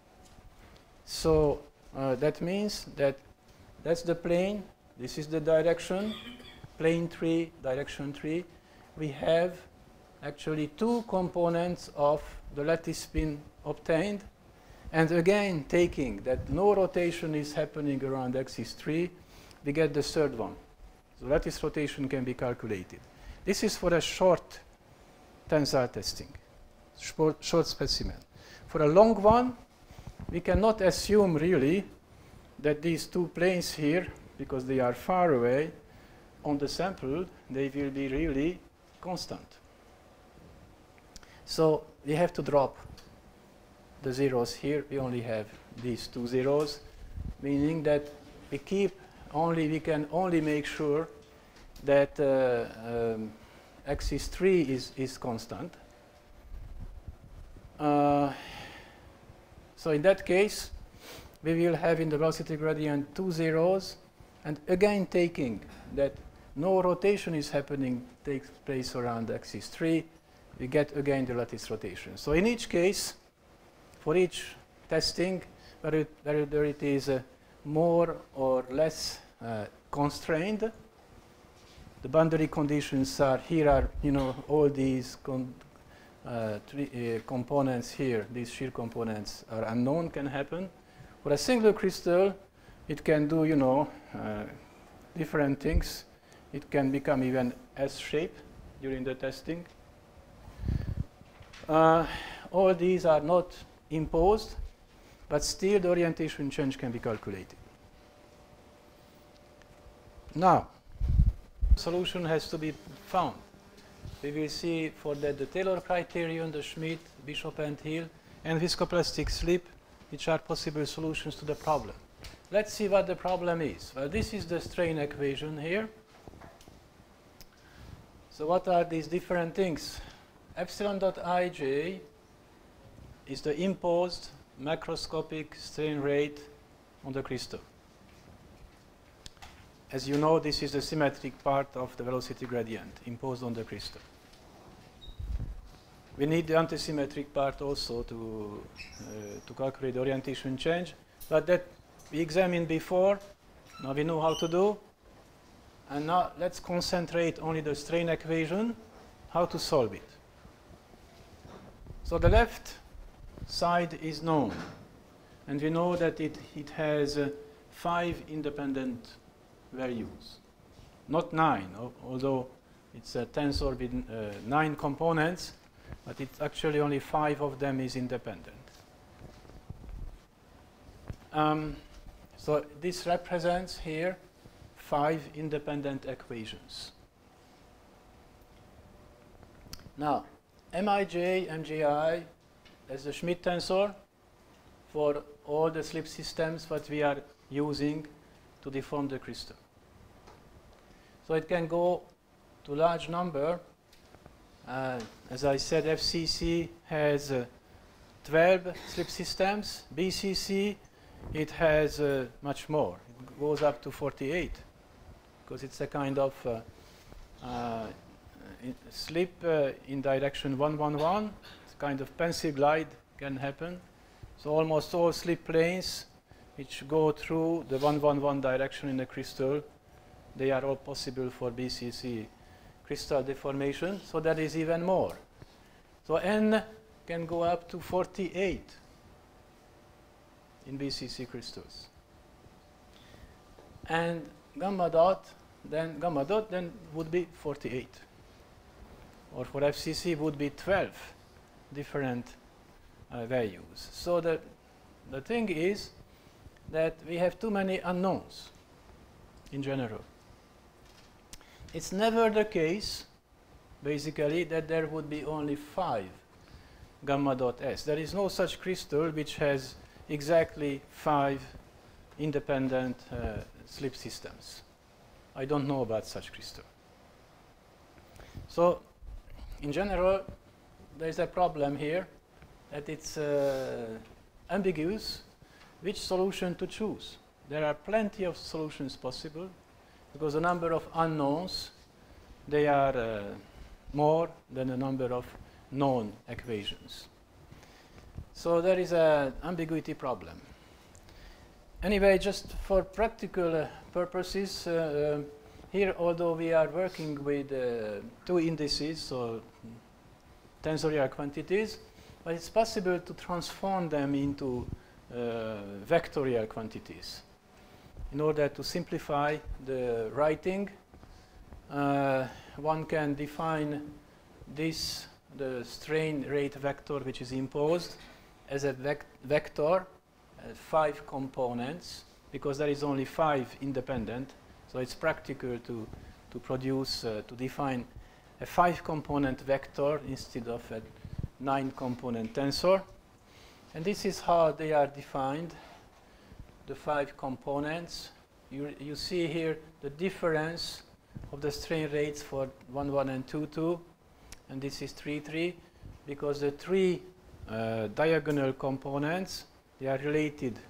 So uh, that means that that's the plane, this is the direction, plane three, direction three. We have actually two components of the lattice spin obtained, and again taking that no rotation is happening around axis three, we get the third one. So lattice rotation can be calculated. This is for a short tensile testing, short, short specimen. For a long one, we cannot assume really that these two planes here, because they are far away on the sample, they will be really constant. So we have to drop the zeros here. We only have these two zeros, meaning that we keep only, we can only make sure that uh, um, axis three is, is constant. Uh, so in that case, we will have in the velocity gradient two zeros, and again taking that no rotation is happening, takes place around axis three, we get again the lattice rotation. So in each case, for each testing, whether it, whether it is uh, more or less uh, constrained, the boundary conditions are, here are, you know, all these con uh, three, uh, components here, these shear components are unknown, can happen. For a single crystal, it can do, you know, uh, different things. It can become even S-shape during the testing. Uh, all these are not imposed, but still the orientation change can be calculated. Now, solution has to be found. We will see for that the Taylor criterion, the Schmidt, Bishop and Hill, and viscoplastic slip, which are possible solutions to the problem. Let's see what the problem is. Well, this is the strain equation here. So what are these different things? Epsilon dot ij is the imposed macroscopic strain rate on the crystal. As you know, this is the symmetric part of the velocity gradient imposed on the crystal. We need the antisymmetric part also to, uh, to calculate the orientation change, but that we examined before. Now we know how to do. And now let's concentrate only the strain equation, how to solve it. So the left side is known, and we know that it, it has uh, five independent values, not nine, although it's a tensor with uh, nine components, but it's actually only five of them is independent. Um, so this represents here five independent equations. Now, Mij, Mgi as the Schmidt tensor for all the slip systems that we are using to deform the crystal. So it can go to large number. Uh, as I said, F C C has uh, twelve slip systems. B C C, it has uh, much more. It goes up to forty-eight, because it's a kind of uh, uh, slip uh, in direction one one one. It's kind of pencil glide can happen. So almost all slip planes which go through the one one one direction in the crystal, they are all possible for B C C crystal deformation. So that is even more. So N can go up to forty-eight in B C C crystals. And gamma dot, then gamma dot then would be forty-eight. Or for F C C would be twelve different uh, values. So the, the thing is that we have too many unknowns in general. It's never the case, basically, that there would be only five gamma dot S. There is no such crystal which has exactly five independent uh, slip systems. I don't know about such crystal. So, in general, there's a problem here that it's uh, ambiguous which solution to choose. There are plenty of solutions possible, because the number of unknowns, they are uh, more than the number of known equations. So there is an ambiguity problem. Anyway, just for practical uh, purposes, uh, uh, here, although we are working with uh, two indices, so tensorial quantities, but it's possible to transform them into uh, vectorial quantities. In order to simplify the writing, uh, one can define this, the strain rate vector which is imposed, as a vec vector, uh, five components, because there is only five independent. So it's practical to, to produce, uh, to define a five component vector instead of a nine component tensor. And this is how they are defined. The five components. You, you see here the difference of the strain rates for one one and two two, and this is three three, because the three uh, diagonal components, they are related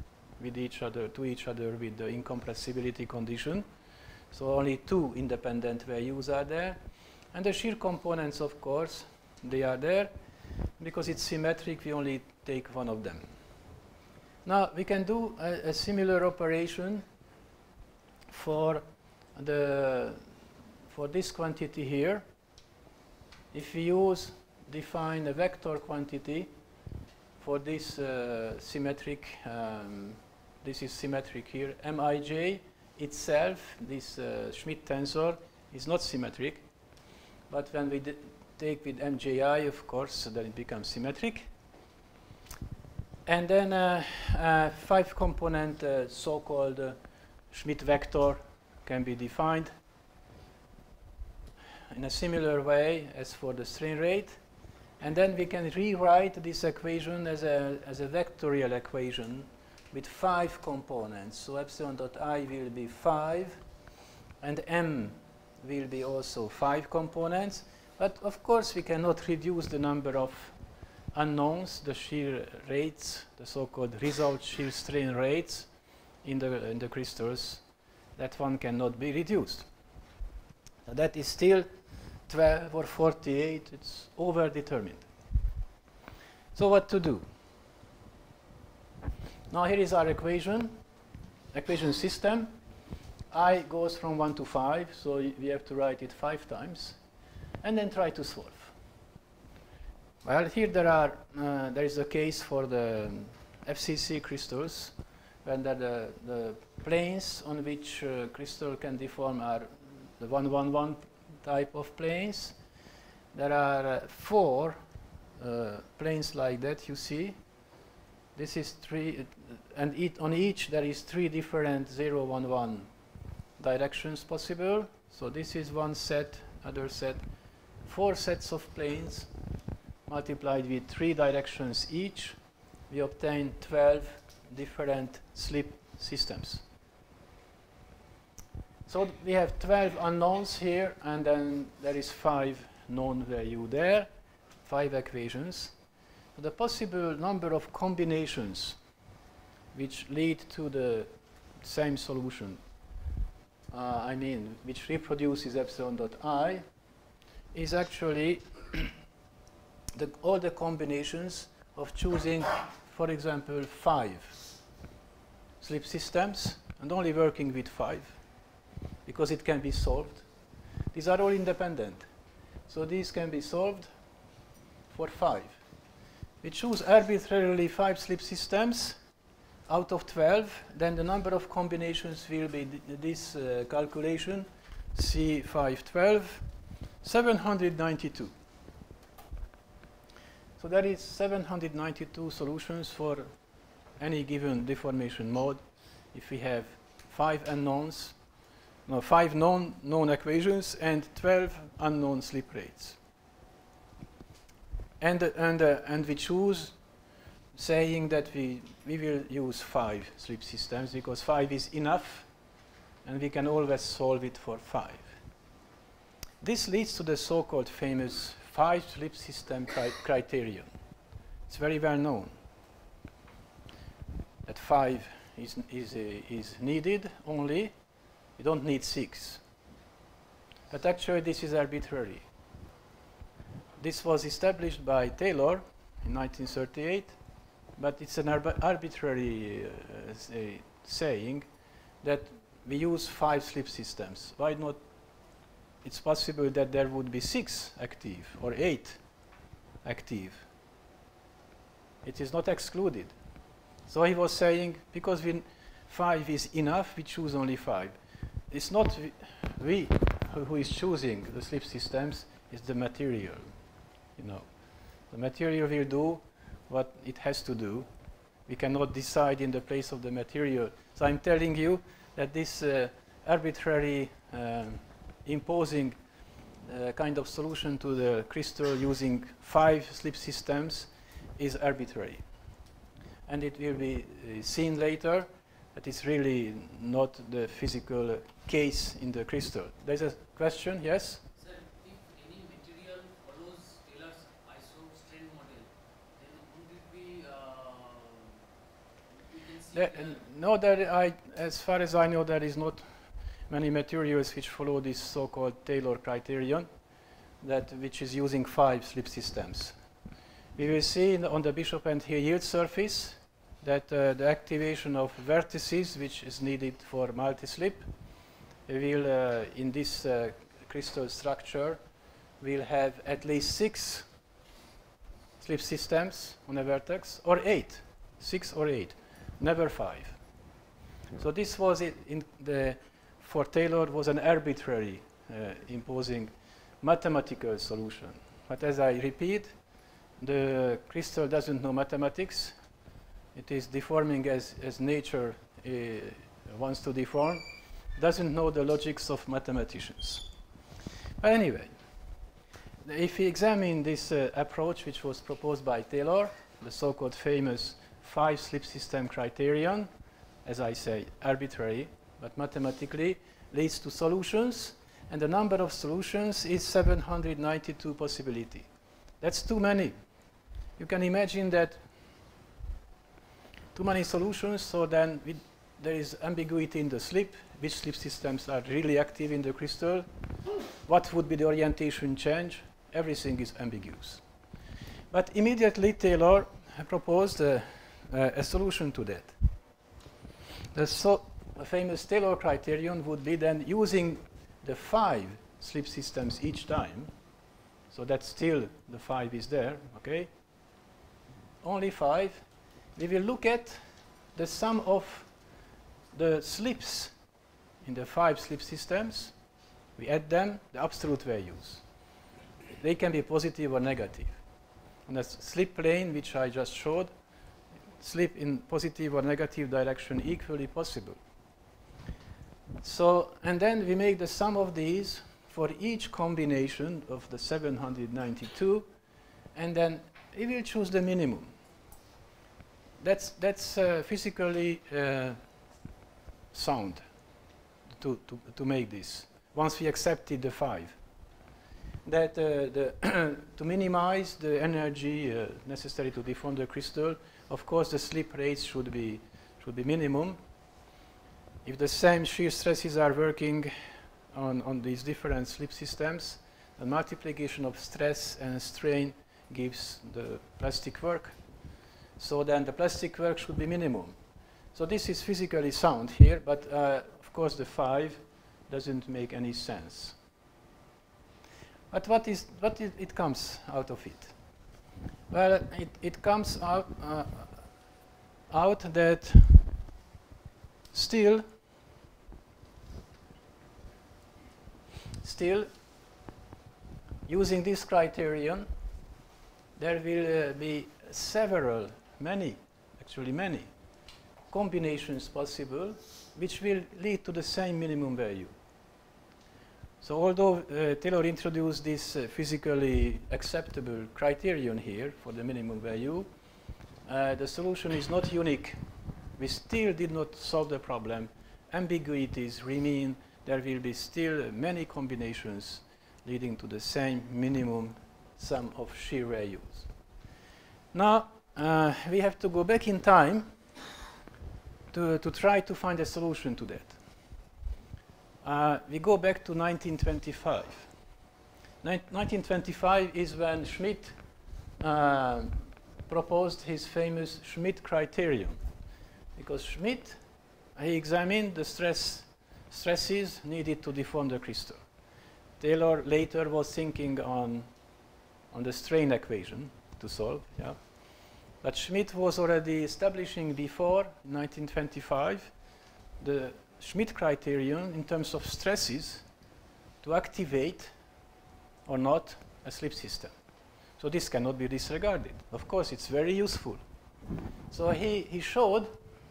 with each other, to each other with the incompressibility condition. So only two independent values are there. And the shear components, of course, they are there. Because it's symmetric, we only take one of them. Now, we can do a, a similar operation for, the, for this quantity here. If we use, define a vector quantity for this uh, symmetric, um, this is symmetric here, Mij itself, this uh, Schmidt tensor, is not symmetric. But when we take with Mji, of course, then it becomes symmetric. And then uh, uh, five component uh, so-called uh, Schmidt vector can be defined in a similar way as for the strain rate. And then we can rewrite this equation as a, as a vectorial equation with five components. So epsilon dot I will be five, and M will be also five components. But of course, we cannot reduce the number of unknowns, the shear rates, the so-called result shear strain rates in the, in the crystals. That one cannot be reduced. Now that is still twelve or forty-eight. It's overdetermined. So what to do? Now here is our equation, equation system. I goes from one to five, so we have to write it five times, and then try to solve. Well, here there are uh, there is a case for the F C C crystals, when the, the planes on which uh, crystal can deform are the one one one type of planes. There are uh, four uh, planes like that. You see, this is three, and it, on each there is three different zero one one directions possible. So this is one set, other set, four sets of planes multiplied with three directions each. We obtain twelve different slip systems. So we have twelve unknowns here, and then there is five known value there, five equations. So the possible number of combinations which lead to the same solution, uh, I mean, which reproduces epsilon dot I, is actually the, all the combinations of choosing, for example, five slip systems and only working with five, because it can be solved. These are all independent. So these can be solved for five. We choose arbitrarily five slip systems out of twelve. Then the number of combinations will be th this uh, calculation, C five twelve, seven hundred ninety-two. So there is seven hundred ninety-two solutions for any given deformation mode if we have five unknowns, no, five known, known equations and twelve unknown slip rates. And, uh, and, uh, and we choose saying that we, we will use five slip systems because five is enough and we can always solve it for five. This leads to the so-called famous five slip system cri criterion. It's very well known that five is, is, uh, is needed only. You don't need six. But actually this is arbitrary. This was established by Taylor in nineteen thirty-eight, but it's an arb arbitrary uh, say, saying that we use five slip systems. Why not? It's possible that there would be six active or eight active. It is not excluded. So he was saying, because we, five is enough, we choose only five. It's not we, we who, who is choosing the slip systems, it's the material. You know, the material will do what it has to do. We cannot decide in the place of the material. So I'm telling you that this uh, arbitrary um, imposing uh, kind of solution to the crystal using five slip systems is arbitrary. And it will be uh, seen later that it's really not the physical case in the crystal. There's a question, yes? Sir, if any material follows Taylor's iso strain model, then would it be, uh, we can There, no, there I, as far as I know, there is not many materials which follow this so-called Taylor criterion, that which is using five slip systems. We will see in, on the Bishop and Hill yield surface that uh, the activation of vertices, which is needed for multi-slip, will, uh, in this uh, crystal structure, will have at least six slip systems on a vertex, or eight, six or eight, never five. So this was it in the, for Taylor, was an arbitrary uh, imposing mathematical solution. But as I repeat, the crystal doesn't know mathematics. It is deforming as, as nature uh, wants to deform, doesn't know the logics of mathematicians. But anyway, if we examine this uh, approach which was proposed by Taylor, the so-called famous five slip system criterion, as I say, arbitrary, but mathematically leads to solutions, and the number of solutions is seven hundred ninety-two possibility. That's too many. You can imagine that too many solutions, so then we, there is ambiguity in the slip, which slip systems are really active in the crystal, what would be the orientation change, everything is ambiguous. But immediately Taylor proposed uh, uh, a solution to that. The so famous Taylor criterion would be then using the five slip systems each time, so that still the five is there, okay? Only five. We will look at the sum of the slips in the five slip systems. We add them, the absolute values. They can be positive or negative. On the slip plane, which I just showed, slip in positive or negative direction equally possible. So, and then we make the sum of these for each combination of the seven hundred ninety-two, and then we will choose the minimum. That's, that's uh, physically uh, sound to, to, to make this, once we accepted the five. That uh, the to minimize the energy uh, necessary to deform the crystal, of course the slip rates should be, should be minimum. If the same shear stresses are working on, on these different slip systems, the multiplication of stress and strain gives the plastic work. So then the plastic work should be minimum. So this is physically sound here, but uh, of course the five doesn't make any sense. But what is what it, it comes out of it? Well, it, it comes out, uh, out that still, still using this criterion, there will uh, be several, many, actually many, combinations possible, which will lead to the same minimum value. So although uh, Taylor introduced this uh, physically acceptable criterion here for the minimum value, uh, the solution is not unique. We still did not solve the problem. Ambiguities remain. There will be still many combinations leading to the same minimum sum of shear values. Now, uh, we have to go back in time to, to try to find a solution to that. Uh, we go back to nineteen twenty-five. Nin nineteen twenty-five is when Schmidt uh, proposed his famous Schmidt criterion. Because Schmidt, he examined the stress, stresses needed to deform the crystal. Taylor later was thinking on, on the strain equation to solve. Yeah. But Schmidt was already establishing before, in nineteen twenty-five, the Schmidt criterion in terms of stresses to activate or not a slip system. So this cannot be disregarded. Of course, it's very useful. So he, he showed,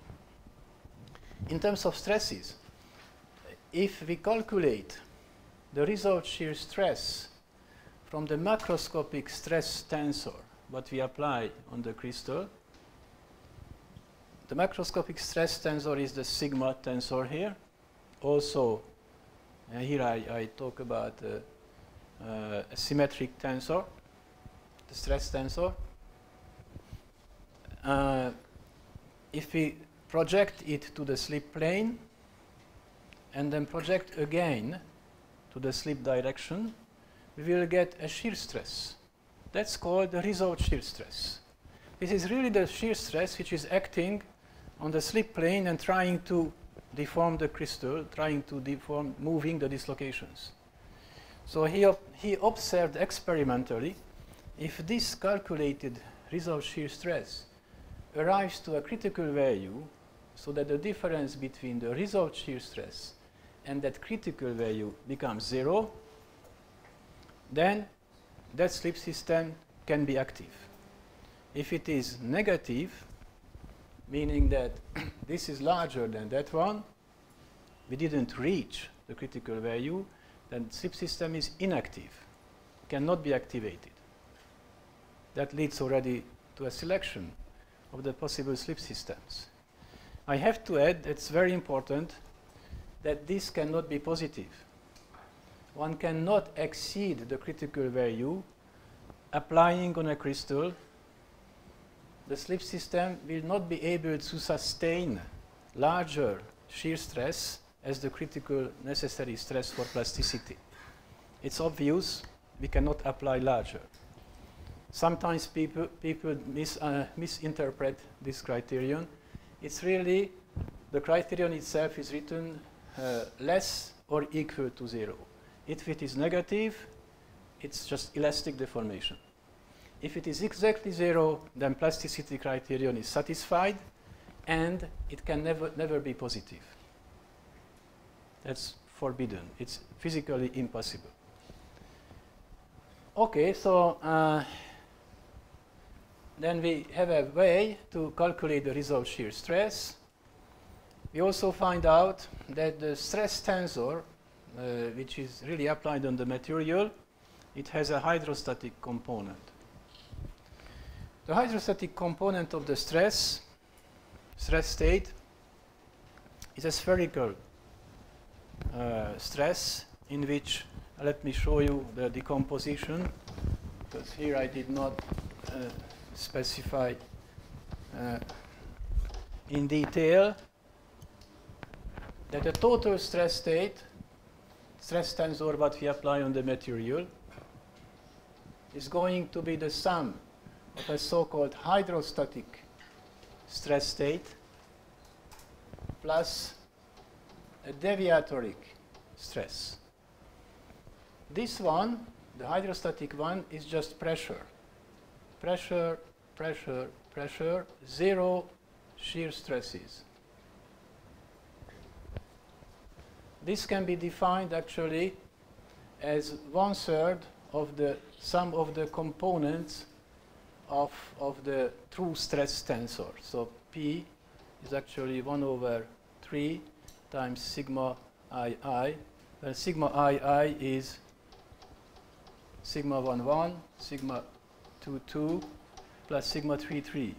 in terms of stresses, if we calculate the result shear stress from the macroscopic stress tensor, what we apply on the crystal, the macroscopic stress tensor is the sigma tensor here. Also, uh, here I, I talk about uh, uh, a symmetric tensor, the stress tensor. Uh, if we project it to the slip plane, and then project again to the slip direction, we will get a shear stress. That's called the result shear stress. This is really the shear stress which is acting on the slip plane and trying to deform the crystal, trying to deform, moving the dislocations. So he, ob he observed experimentally if this calculated result shear stress arrives to a critical value, so that the difference between the result shear stress and that critical value becomes zero, then that slip system can be active. If it is negative, meaning that this is larger than that one, we didn't reach the critical value, then the slip system is inactive, cannot be activated. That leads already to a selection of the possible slip systems. I have to add, it's very important, that this cannot be positive. One cannot exceed the critical value applying on a crystal. The slip system will not be able to sustain larger shear stress as the critical necessary stress for plasticity. It's obvious we cannot apply larger. Sometimes people, people mis, uh, misinterpret this criterion. It's really, the criterion itself is written uh, less or equal to zero. If it is negative, it's just elastic deformation. If it is exactly zero, then plasticity criterion is satisfied, and it can never, never be positive. That's forbidden. It's physically impossible. Okay, so uh, then we have a way to calculate the result shear stress. We also find out that the stress tensor, uh, which is really applied on the material, it has a hydrostatic component. The hydrostatic component of the stress, stress state, is a spherical uh, stress in which, uh, let me show you the decomposition, because here I did not uh, specify uh, in detail that the total stress state, stress tensor what we apply on the material, is going to be the sum of a so-called hydrostatic stress state plus a deviatoric stress. This one, the hydrostatic one, is just pressure. Pressure, pressure, pressure, zero shear stresses. This can be defined actually as one third of the sum of the components of, of the true stress tensor. So P is actually one over three times sigma I, where sigma I is sigma one one, sigma two two, plus sigma three three.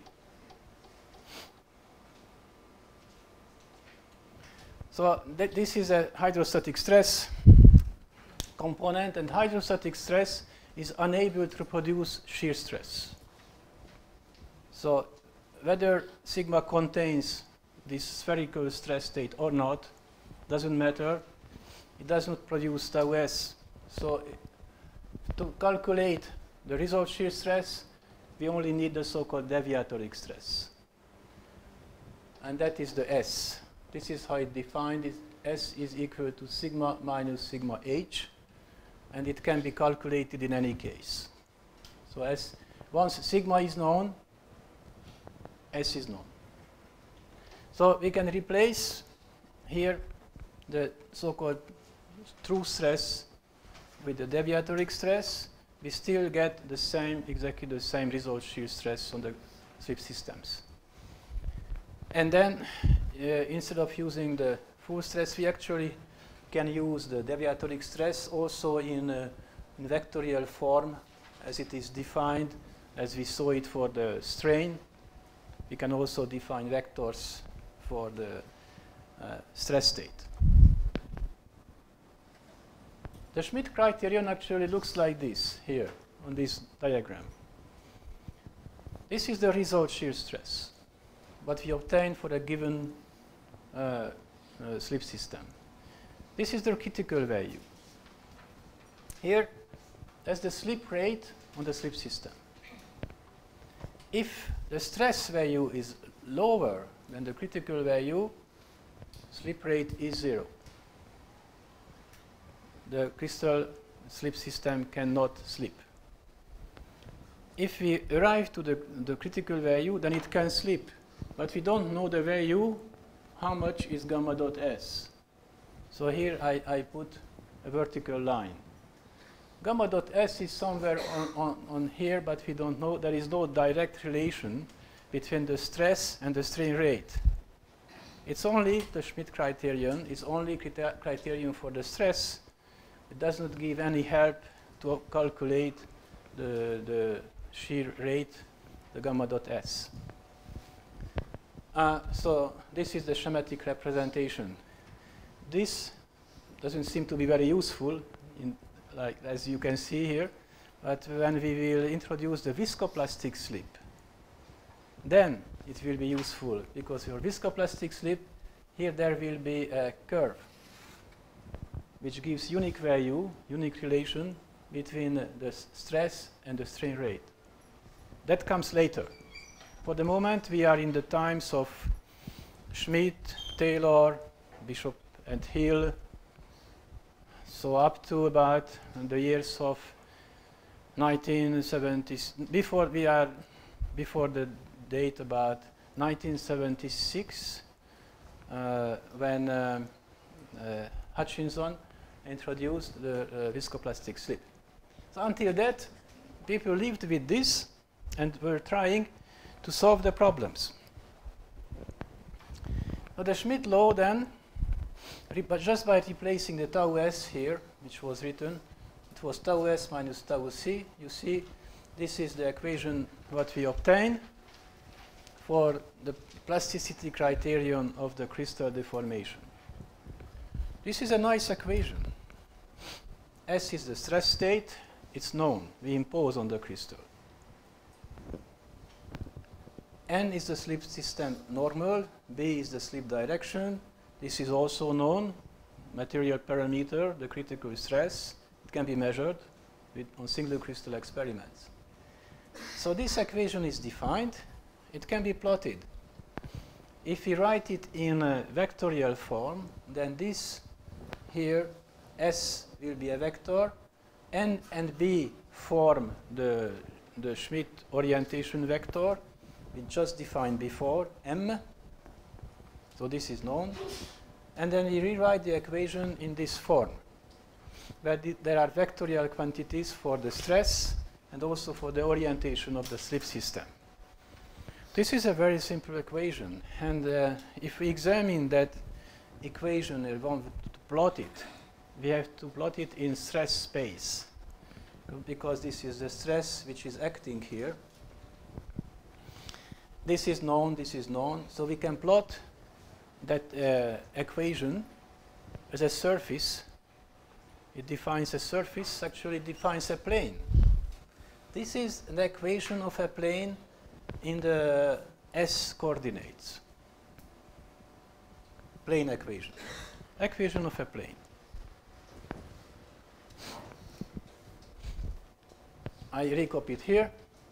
So th this is a hydrostatic stress component, and hydrostatic stress is unable to produce shear stress. So whether sigma contains this spherical stress state or not doesn't matter. It does not produce tau s. So to calculate the result shear stress, we only need the so-called deviatoric stress. And that is the S. This is how it defined it. S is equal to sigma minus sigma h, and it can be calculated in any case. So as once sigma is known, S is known. So we can replace here the so-called true stress with the deviatoric stress. We still get the same, exactly the same result shear stress on the slip systems. And then uh, instead of using the full stress, we actually can use the deviatoric stress also in, uh, in vectorial form as it is defined, as we saw it for the strain. We can also define vectors for the uh, stress state. The Schmidt criterion actually looks like this here on this diagram. This is the result shear stress. what we obtain for a given uh, uh, slip system. This is the critical value. Here, that's the slip rate on the slip system. If the stress value is lower than the critical value, slip rate is zero. The crystal slip system cannot slip. If we arrive to the, the critical value, then it can slip. But we don't know the value, how much is gamma dot S. So here I, I put a vertical line. Gamma dot S is somewhere on, on, on here, but we don't know. There is no direct relation between the stress and the strain rate. It's only the Schmidt criterion, it's only criter criterion for the stress. It does not give any help to calculate the, the shear rate, the gamma dot S. Uh, so this is the schematic representation. This doesn't seem to be very useful, in, like as you can see here, but when we will introduce the viscoplastic slip, then it will be useful, because for viscoplastic slip, here there will be a curve which gives unique value, unique relation between uh, the stress and the strain rate. That comes later. For the moment, we are in the times of Schmidt, Taylor, Bishop and Hill, so up to about the years of nineteen seventies, before we are, before the date about nineteen seventy-six, uh, when um, uh, Hutchinson introduced the uh, viscoplastic slip. So until that, people lived with this and were trying to solve the problems. Now the Schmidt law then, but just by replacing the tau s here, which was written, it was tau s minus tau c. You see, this is the equation what we obtain for the plasticity criterion of the crystal deformation. This is a nice equation. S is the stress state, it's known, we impose on the crystal. N is the slip system normal, B is the slip direction. This is also known, material parameter, the critical stress. It can be measured with, on single crystal experiments. So this equation is defined. It can be plotted. If we write it in a vectorial form, then this here, S will be a vector, N and B form the, the Schmidt orientation vector, we just defined before, M. So this is known. And then we rewrite the equation in this form, where the, there are vectorial quantities for the stress and also for the orientation of the slip system. This is a very simple equation. And uh, if we examine that equation and want to plot it, we have to plot it in stress space, because this is the stress which is acting here. This is known, this is known, so we can plot that uh, equation as a surface. It defines a surface, actually defines a plane. This is the equation of a plane in the S coordinates. Plane equation. Equation of a plane. I recopy it here.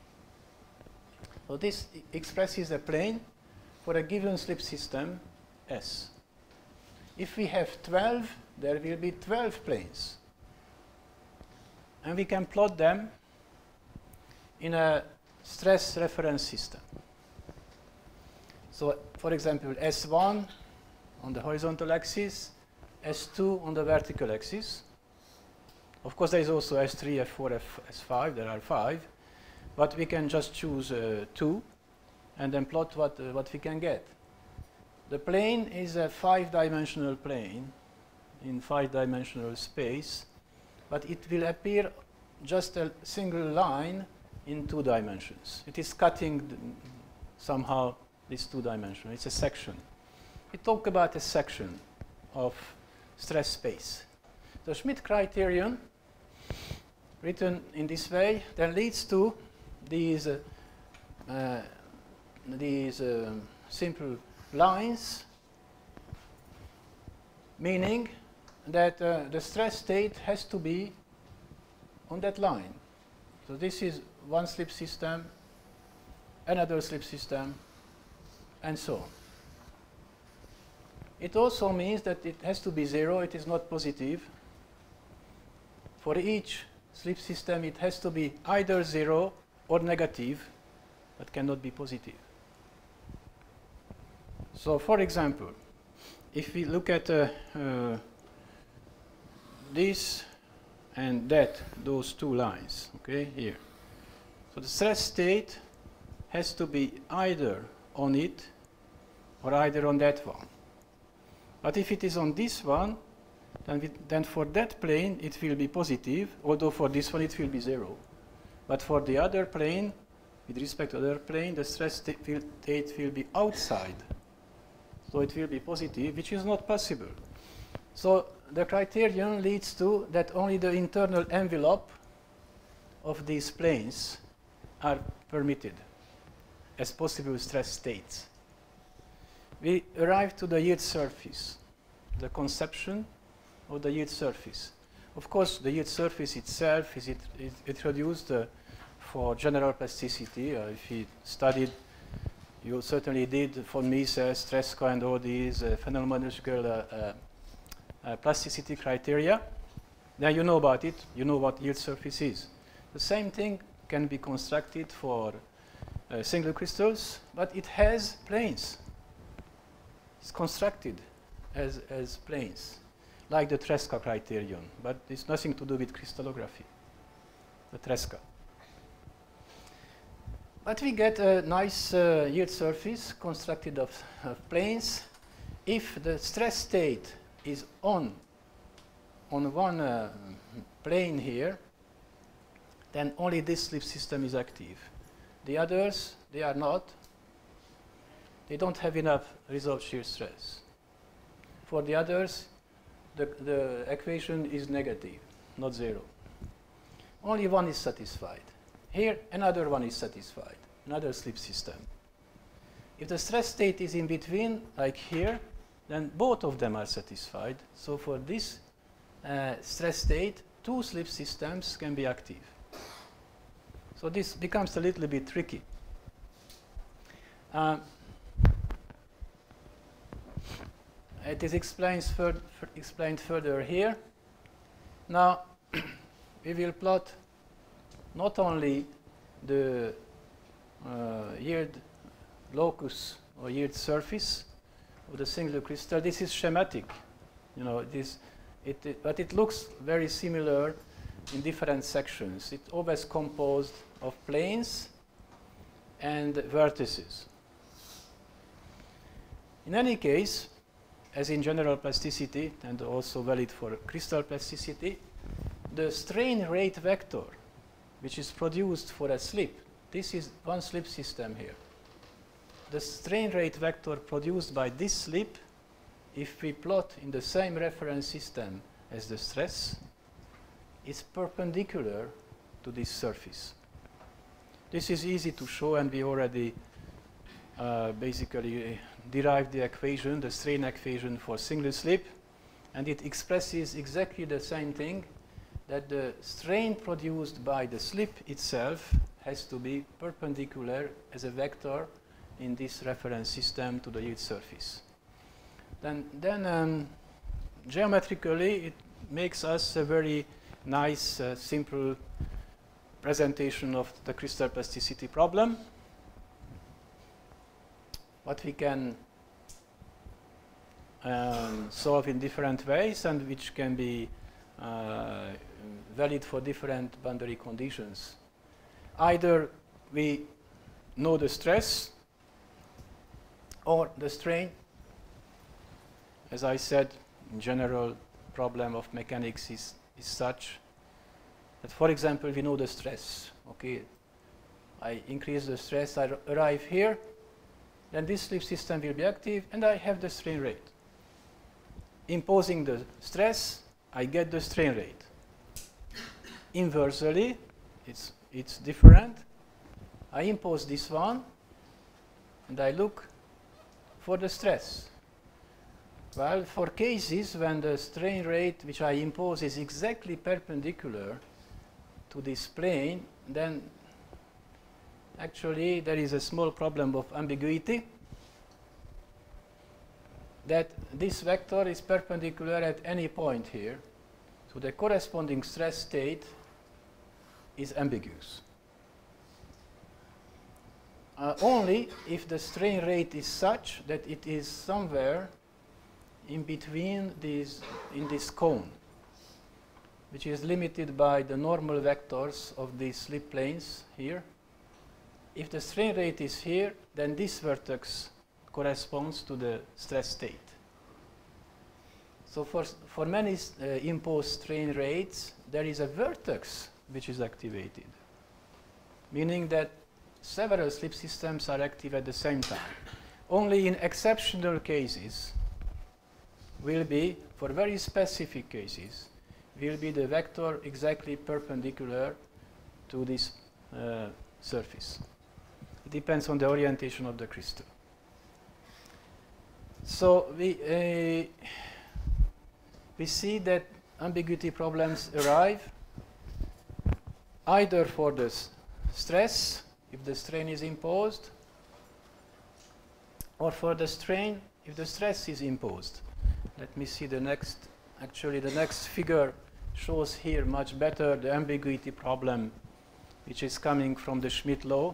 So this expresses a plane for a given slip system S. If we have twelve, there will be twelve planes. And we can plot them in a stress reference system. So, for example, S one on the horizontal axis, S two on the vertical axis. Of course, there is also S three, F four, F, S five, there are five. But we can just choose uh, two and then plot what, uh, what we can get. The plane is a five-dimensional plane in five-dimensional space, but it will appear just a single line in two dimensions. It is cutting somehow this two dimension. It's a section. We talk about a section of stress space. The Schmidt criterion, written in this way, then leads to these, uh, uh, these uh, simple lines, meaning that uh, the stress state has to be on that line. So this is one slip system, another slip system, and so on. It also means that it has to be zero, it is not positive. For each slip system, it has to be either zero or negative, but cannot be positive. So, for example, if we look at uh, uh, this and that, those two lines, okay, here. So the stress state has to be either on it or either on that one. But if it is on this one, then, we, then for that plane it will be positive, although for this one it will be zero. But for the other plane, with respect to the other plane, the stress state will, state will be outside. So it will be positive, which is not possible. So the criterion leads to that only the internal envelope of these planes are permitted as possible stress states. We arrive to the yield surface, the conception of the yield surface. Of course, the yield surface itself is it, it, introduced uh, for general plasticity. Uh, if you studied, you certainly did von Mises, Tresca, and all these uh, phenomenological uh, uh, uh, plasticity criteria. Now you know about it, you know what yield surface is. The same thing can be constructed for uh, single crystals, but it has planes. It's constructed as, as planes, like the Tresca criterion, but it's nothing to do with crystallography, the Tresca. But we get a nice uh, yield surface constructed of, of planes. If the stress state is on, on one uh, plane here, then only this slip system is active. The others, they are not. They don't have enough resolved shear stress. For the others, the, the equation is negative, not zero. Only one is satisfied. Here, another one is satisfied, another slip system. If the stress state is in between, like here, then both of them are satisfied. So for this uh, stress state, two slip systems can be active. So this becomes a little bit tricky. Uh, it is explained, fur explained further here. Now, we will plot not only the uh, yield locus or yield surface of the singular crystal. This is schematic, you know. This, it, it, but it looks very similar in different sections. It's always composed of planes and vertices. In any case, as in general plasticity and also valid for crystal plasticity, the strain rate vector, which is produced for a slip, this is one slip system here. The strain rate vector produced by this slip, if we plot in the same reference system as the stress, is perpendicular to this surface. This is easy to show, and we already uh, basically derived the equation, the strain equation for single slip, and it expresses exactly the same thing, that the strain produced by the slip itself has to be perpendicular as a vector in this reference system to the yield surface. Then, then um, geometrically, it makes us a very nice, uh, simple presentation of the crystal plasticity problem. What we can um, solve in different ways, and which can be uh, valid for different boundary conditions. Either we know the stress or the strain. As I said, in general, problem of mechanics is, is such that, for example, we know the stress. Okay, I increase the stress, I arrive here, then this slip system will be active, and I have the strain rate. Imposing the stress, I get the strain rate. Inversely, it's, it's different. I impose this one, and I look for the stress? Well, for cases when the strain rate which I impose is exactly perpendicular to this plane, then actually there is a small problem of ambiguity, that this vector is perpendicular at any point here. So the corresponding stress state is ambiguous. Uh, only if the strain rate is such that it is somewhere in between these, in this cone, which is limited by the normal vectors of these slip planes here. If the strain rate is here, then this vertex corresponds to the stress state. So for, for many uh, imposed strain rates, there is a vertex which is activated, meaning that several slip systems are active at the same time. Only in exceptional cases will be, for very specific cases, will be the vector exactly perpendicular to this uh, surface. It depends on the orientation of the crystal. So we, uh, we see that ambiguity problems arrive either for the stress, if the strain is imposed, or for the strain, if the stress is imposed. Let me see the next, actually the next figure shows here much better the ambiguity problem which is coming from the Schmidt law.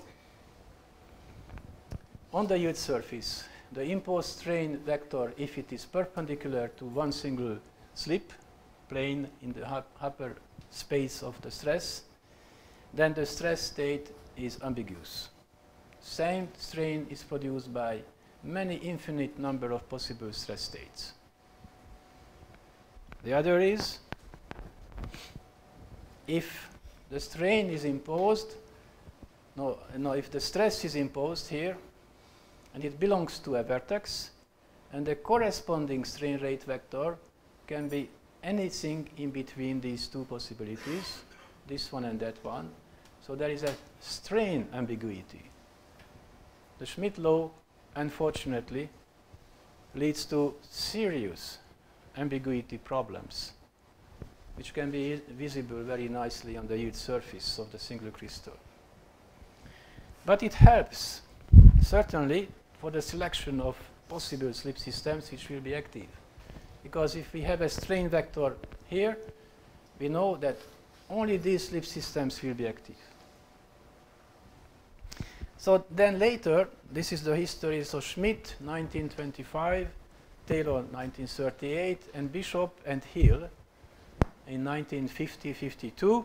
On the yield surface, the imposed strain vector, if it is perpendicular to one single slip plane in the upper space of the stress, then the stress state is ambiguous. Same strain is produced by many infinite number of possible stress states. The other is, if the strain is imposed, no, no, if the stress is imposed here, and it belongs to a vertex, and the corresponding strain rate vector can be anything in between these two possibilities, this one and that one. So there is a strain ambiguity. The Schmidt law, unfortunately, leads to serious ambiguity problems, which can be visible very nicely on the yield surface of the single crystal. But it helps, certainly, for the selection of possible slip systems which will be active. Because if we have a strain vector here, we know that only these slip systems will be active. So then later, this is the history. So Schmidt, nineteen twenty-five, Taylor, nineteen thirty-eight, and Bishop and Hill in nineteen fifty fifty-two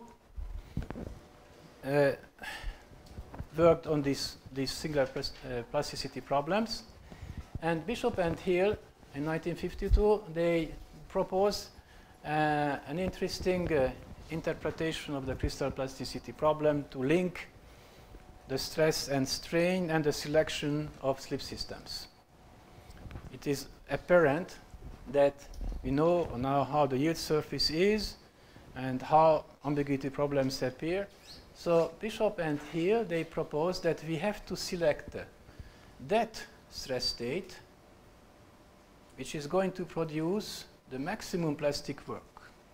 uh, worked on this, these singular uh, plasticity problems. And Bishop and Hill in nineteen fifty-two, they proposed uh, an interesting uh, interpretation of the crystal plasticity problem to link the stress and strain and the selection of slip systems. It is apparent that we know now how the yield surface is and how ambiguity problems appear. So Bishop and Hill, they propose that we have to select uh, that stress state which is going to produce the maximum plastic work,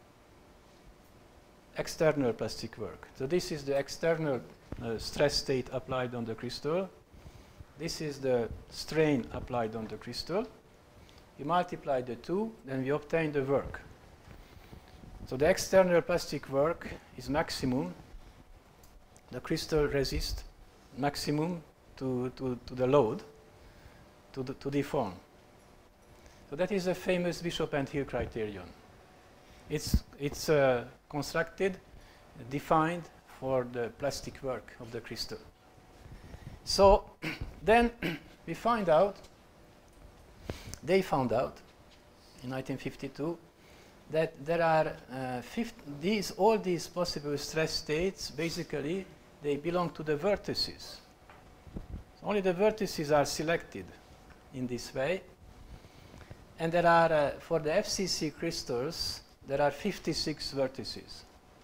external plastic work. So this is the external uh, stress state applied on the crystal. This is the strain applied on the crystal. We multiply the two, then we obtain the work. So the external plastic work is maximum. The crystal resists maximum to, to, to the load, to, the, to deform. So that is a famous Bishop and Hill criterion. It's, it's uh, constructed, defined for the plastic work of the crystal. So then we find out, they found out in nineteen fifty-two that there are uh, these, all these possible stress states, basically, they belong to the vertices. Only the vertices are selected in this way. And there are, uh, for the F C C crystals, there are fifty-six vertices.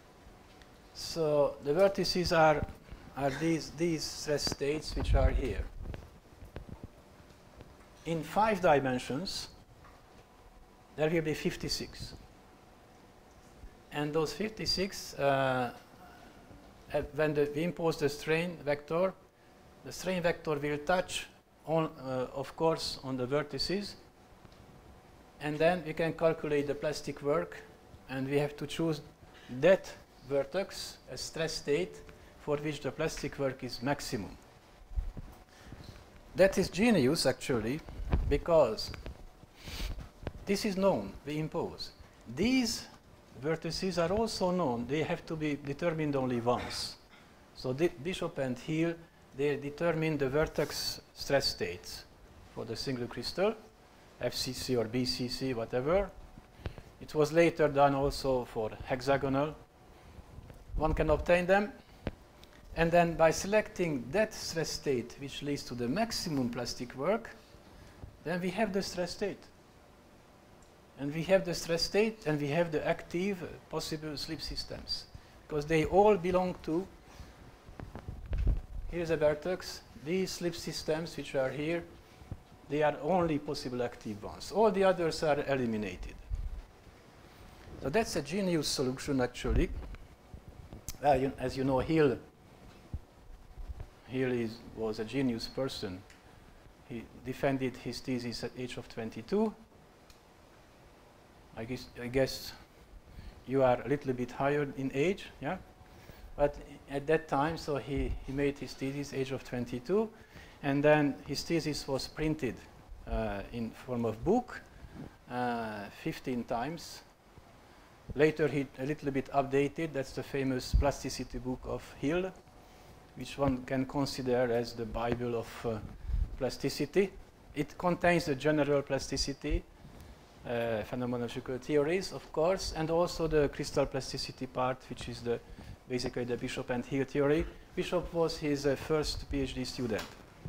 So the vertices are, are these, these stress states which are here. in five dimensions, there will be fifty-six. And those fifty-six, uh, when the, we impose the strain vector, the strain vector will touch, on, uh, of course, on the vertices. And then we can calculate the plastic work, and we have to choose that vertex as stress state for which the plastic work is maximum. That is genius, actually, because this is known, we impose. These vertices are also known. They have to be determined only once. So Bishop and Hill, they determine the vertex stress states for the single crystal, F C C or B C C, whatever. It was later done also for hexagonal. One can obtain them. And then by selecting that stress state, which leads to the maximum plastic work, then we have the stress state. And we have the stress state, and we have the active uh, possible slip systems. Because they all belong to, here's a vertex, these slip systems which are here, they are only possible active ones. All the others are eliminated. So that's a genius solution, actually. Uh, you, as you know, Hill, Hill is, was a genius person. He defended his thesis at age of twenty-two. I guess, I guess you are a little bit higher in age, yeah? But at that time, so he, he made his thesis age of twenty-two, and then his thesis was printed uh, in form of book uh, fifteen times. Later, he a little bit updated. That's the famous plasticity book of Hill, which one can consider as the Bible of uh, plasticity. It contains the general plasticity, uh, phenomenological theories, of course, and also the crystal plasticity part, which is the basically the Bishop and Hill theory. Bishop was his uh, first PhD student.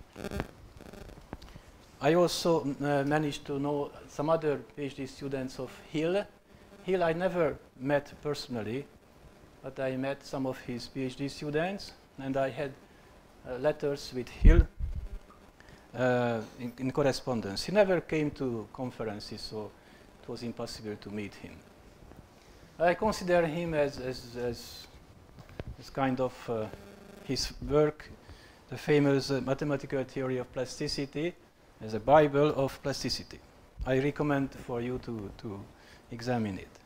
I also uh, managed to know some other PhD students of Hill. Hill I never met personally, but I met some of his PhD students, and I had uh, letters with Hill uh, in, in correspondence. He never came to conferences, so it was impossible to meet him. I consider him as, as, as, as kind of uh, his work, the famous uh, mathematical theory of plasticity, as a Bible of plasticity. I recommend for you to, to examine it.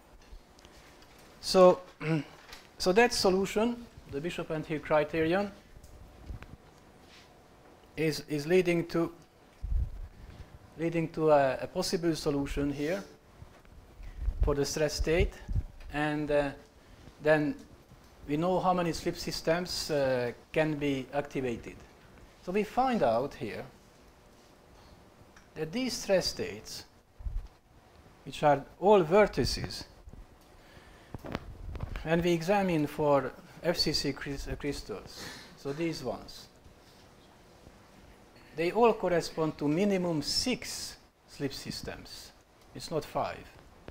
So, so that solution, the Bishop and Hill criterion, is, is leading to leading to a, a possible solution here for the stress state, and uh, then we know how many slip systems uh, can be activated. So we find out here that these stress states, which are all vertices, and we examine for F C C crystals, so these ones, they all correspond to minimum six slip systems. It's not five.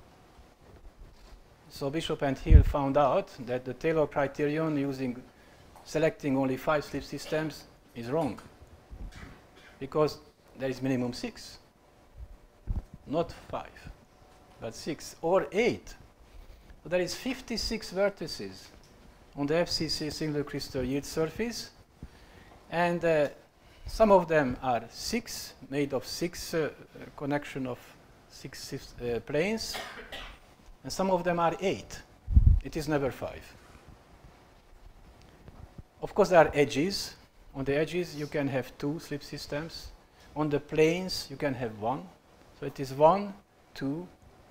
So Bishop and Hill found out that the Taylor criterion using selecting only five slip systems is wrong, because there is minimum six, not five, but six or eight. So there is fifty-six vertices on the F C C single crystal yield surface, and uh, some of them are six, made of six uh, connection of six uh, planes, and some of them are eight. It is never five. Of course, there are edges. On the edges, you can have two slip systems. On the planes, you can have one. So it is one, two.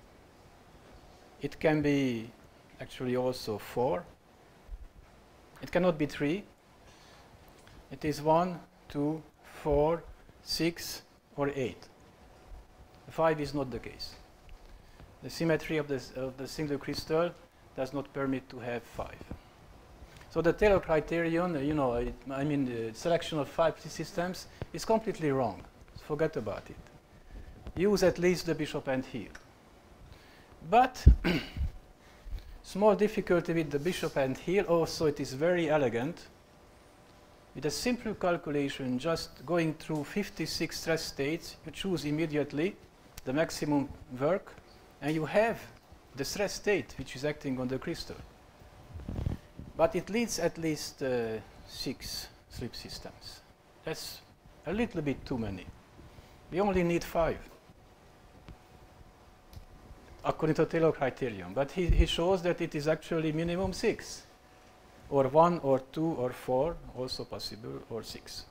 It can be actually also four. It cannot be three. It is one, two, four, six, or eight. Five is not the case. The symmetry of, this, of the single crystal does not permit to have five. So the Taylor criterion, uh, you know, it, I mean, the selection of five systems is completely wrong. Forget about it. Use at least the Bishop and Hill. But small difficulty with the Bishop and Hill. Also, it is very elegant. with a simple calculation, just going through fifty-six stress states, you choose immediately the maximum work, and you have the stress state which is acting on the crystal. But it needs at least uh, six slip systems. That's a little bit too many. We only need five, according to Taylor criterion. But he, he shows that it is actually minimum six, or one, or two, or four, also possible, or six.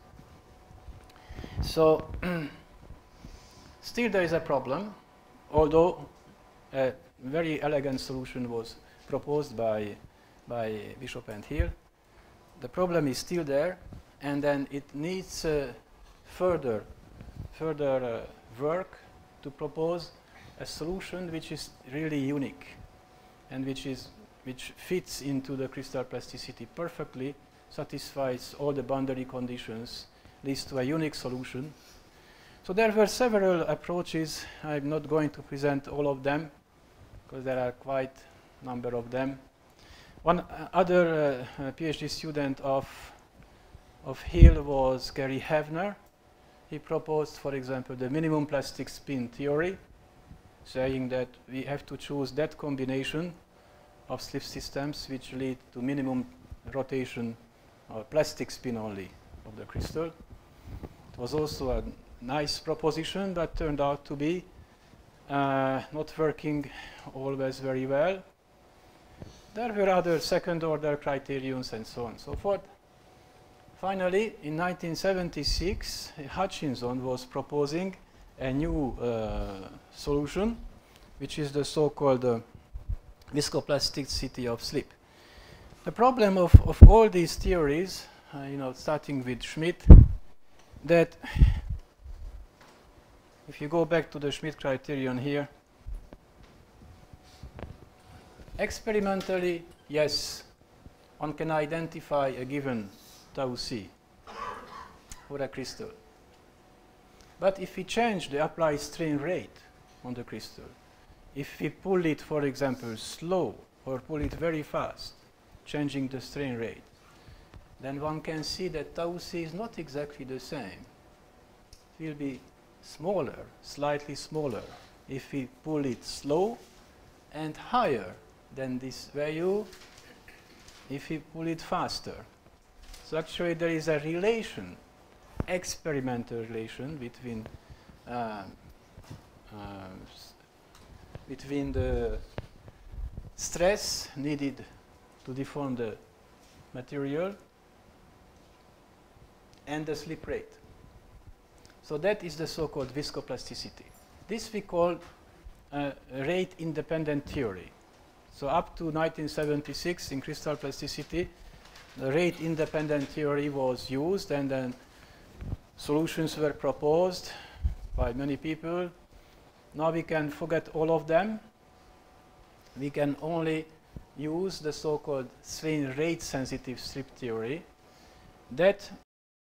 So still there is a problem, although a very elegant solution was proposed by, by Bishop and Hill. The problem is still there, and then it needs uh, further, further uh, work to propose a solution which is really unique and which is which fits into the crystal plasticity perfectly, satisfies all the boundary conditions, leads to a unique solution. So there were several approaches. I'm not going to present all of them because there are quite a number of them. One uh, other uh, uh, PhD student of, of Hill was Gary Havner. He proposed, for example, the minimum plastic spin theory, saying that we have to choose that combination of slip systems which lead to minimum rotation or plastic spin only of the crystal. It was also a nice proposition, but turned out to be uh, not working always very well. There were other second order criterions and so on and so forth. Finally, in nineteen seventy-six, Hutchinson was proposing a new uh, solution, which is the so-called uh, viscoplasticity of slip. The problem of, of all these theories, uh, you know, starting with Schmidt, that if you go back to the Schmidt criterion here, experimentally, yes, one can identify a given tau C for a crystal. But if we change the applied strain rate on the crystal, if we pull it, for example, slow or pull it very fast, changing the strain rate, then one can see that tau C is not exactly the same. It will be smaller, slightly smaller, if we pull it slow, and higher than this value if we pull it faster. So actually there is a relation, experimental relation between uh, uh, between the stress needed to deform the material and the slip rate. So that is the so-called viscoplasticity. This we call uh, rate-independent theory. So up to nineteen seventy-six in crystal plasticity, the rate-independent theory was used, and then solutions were proposed by many people. Now we can forget all of them. We can only use the so-called strain rate sensitive strip theory that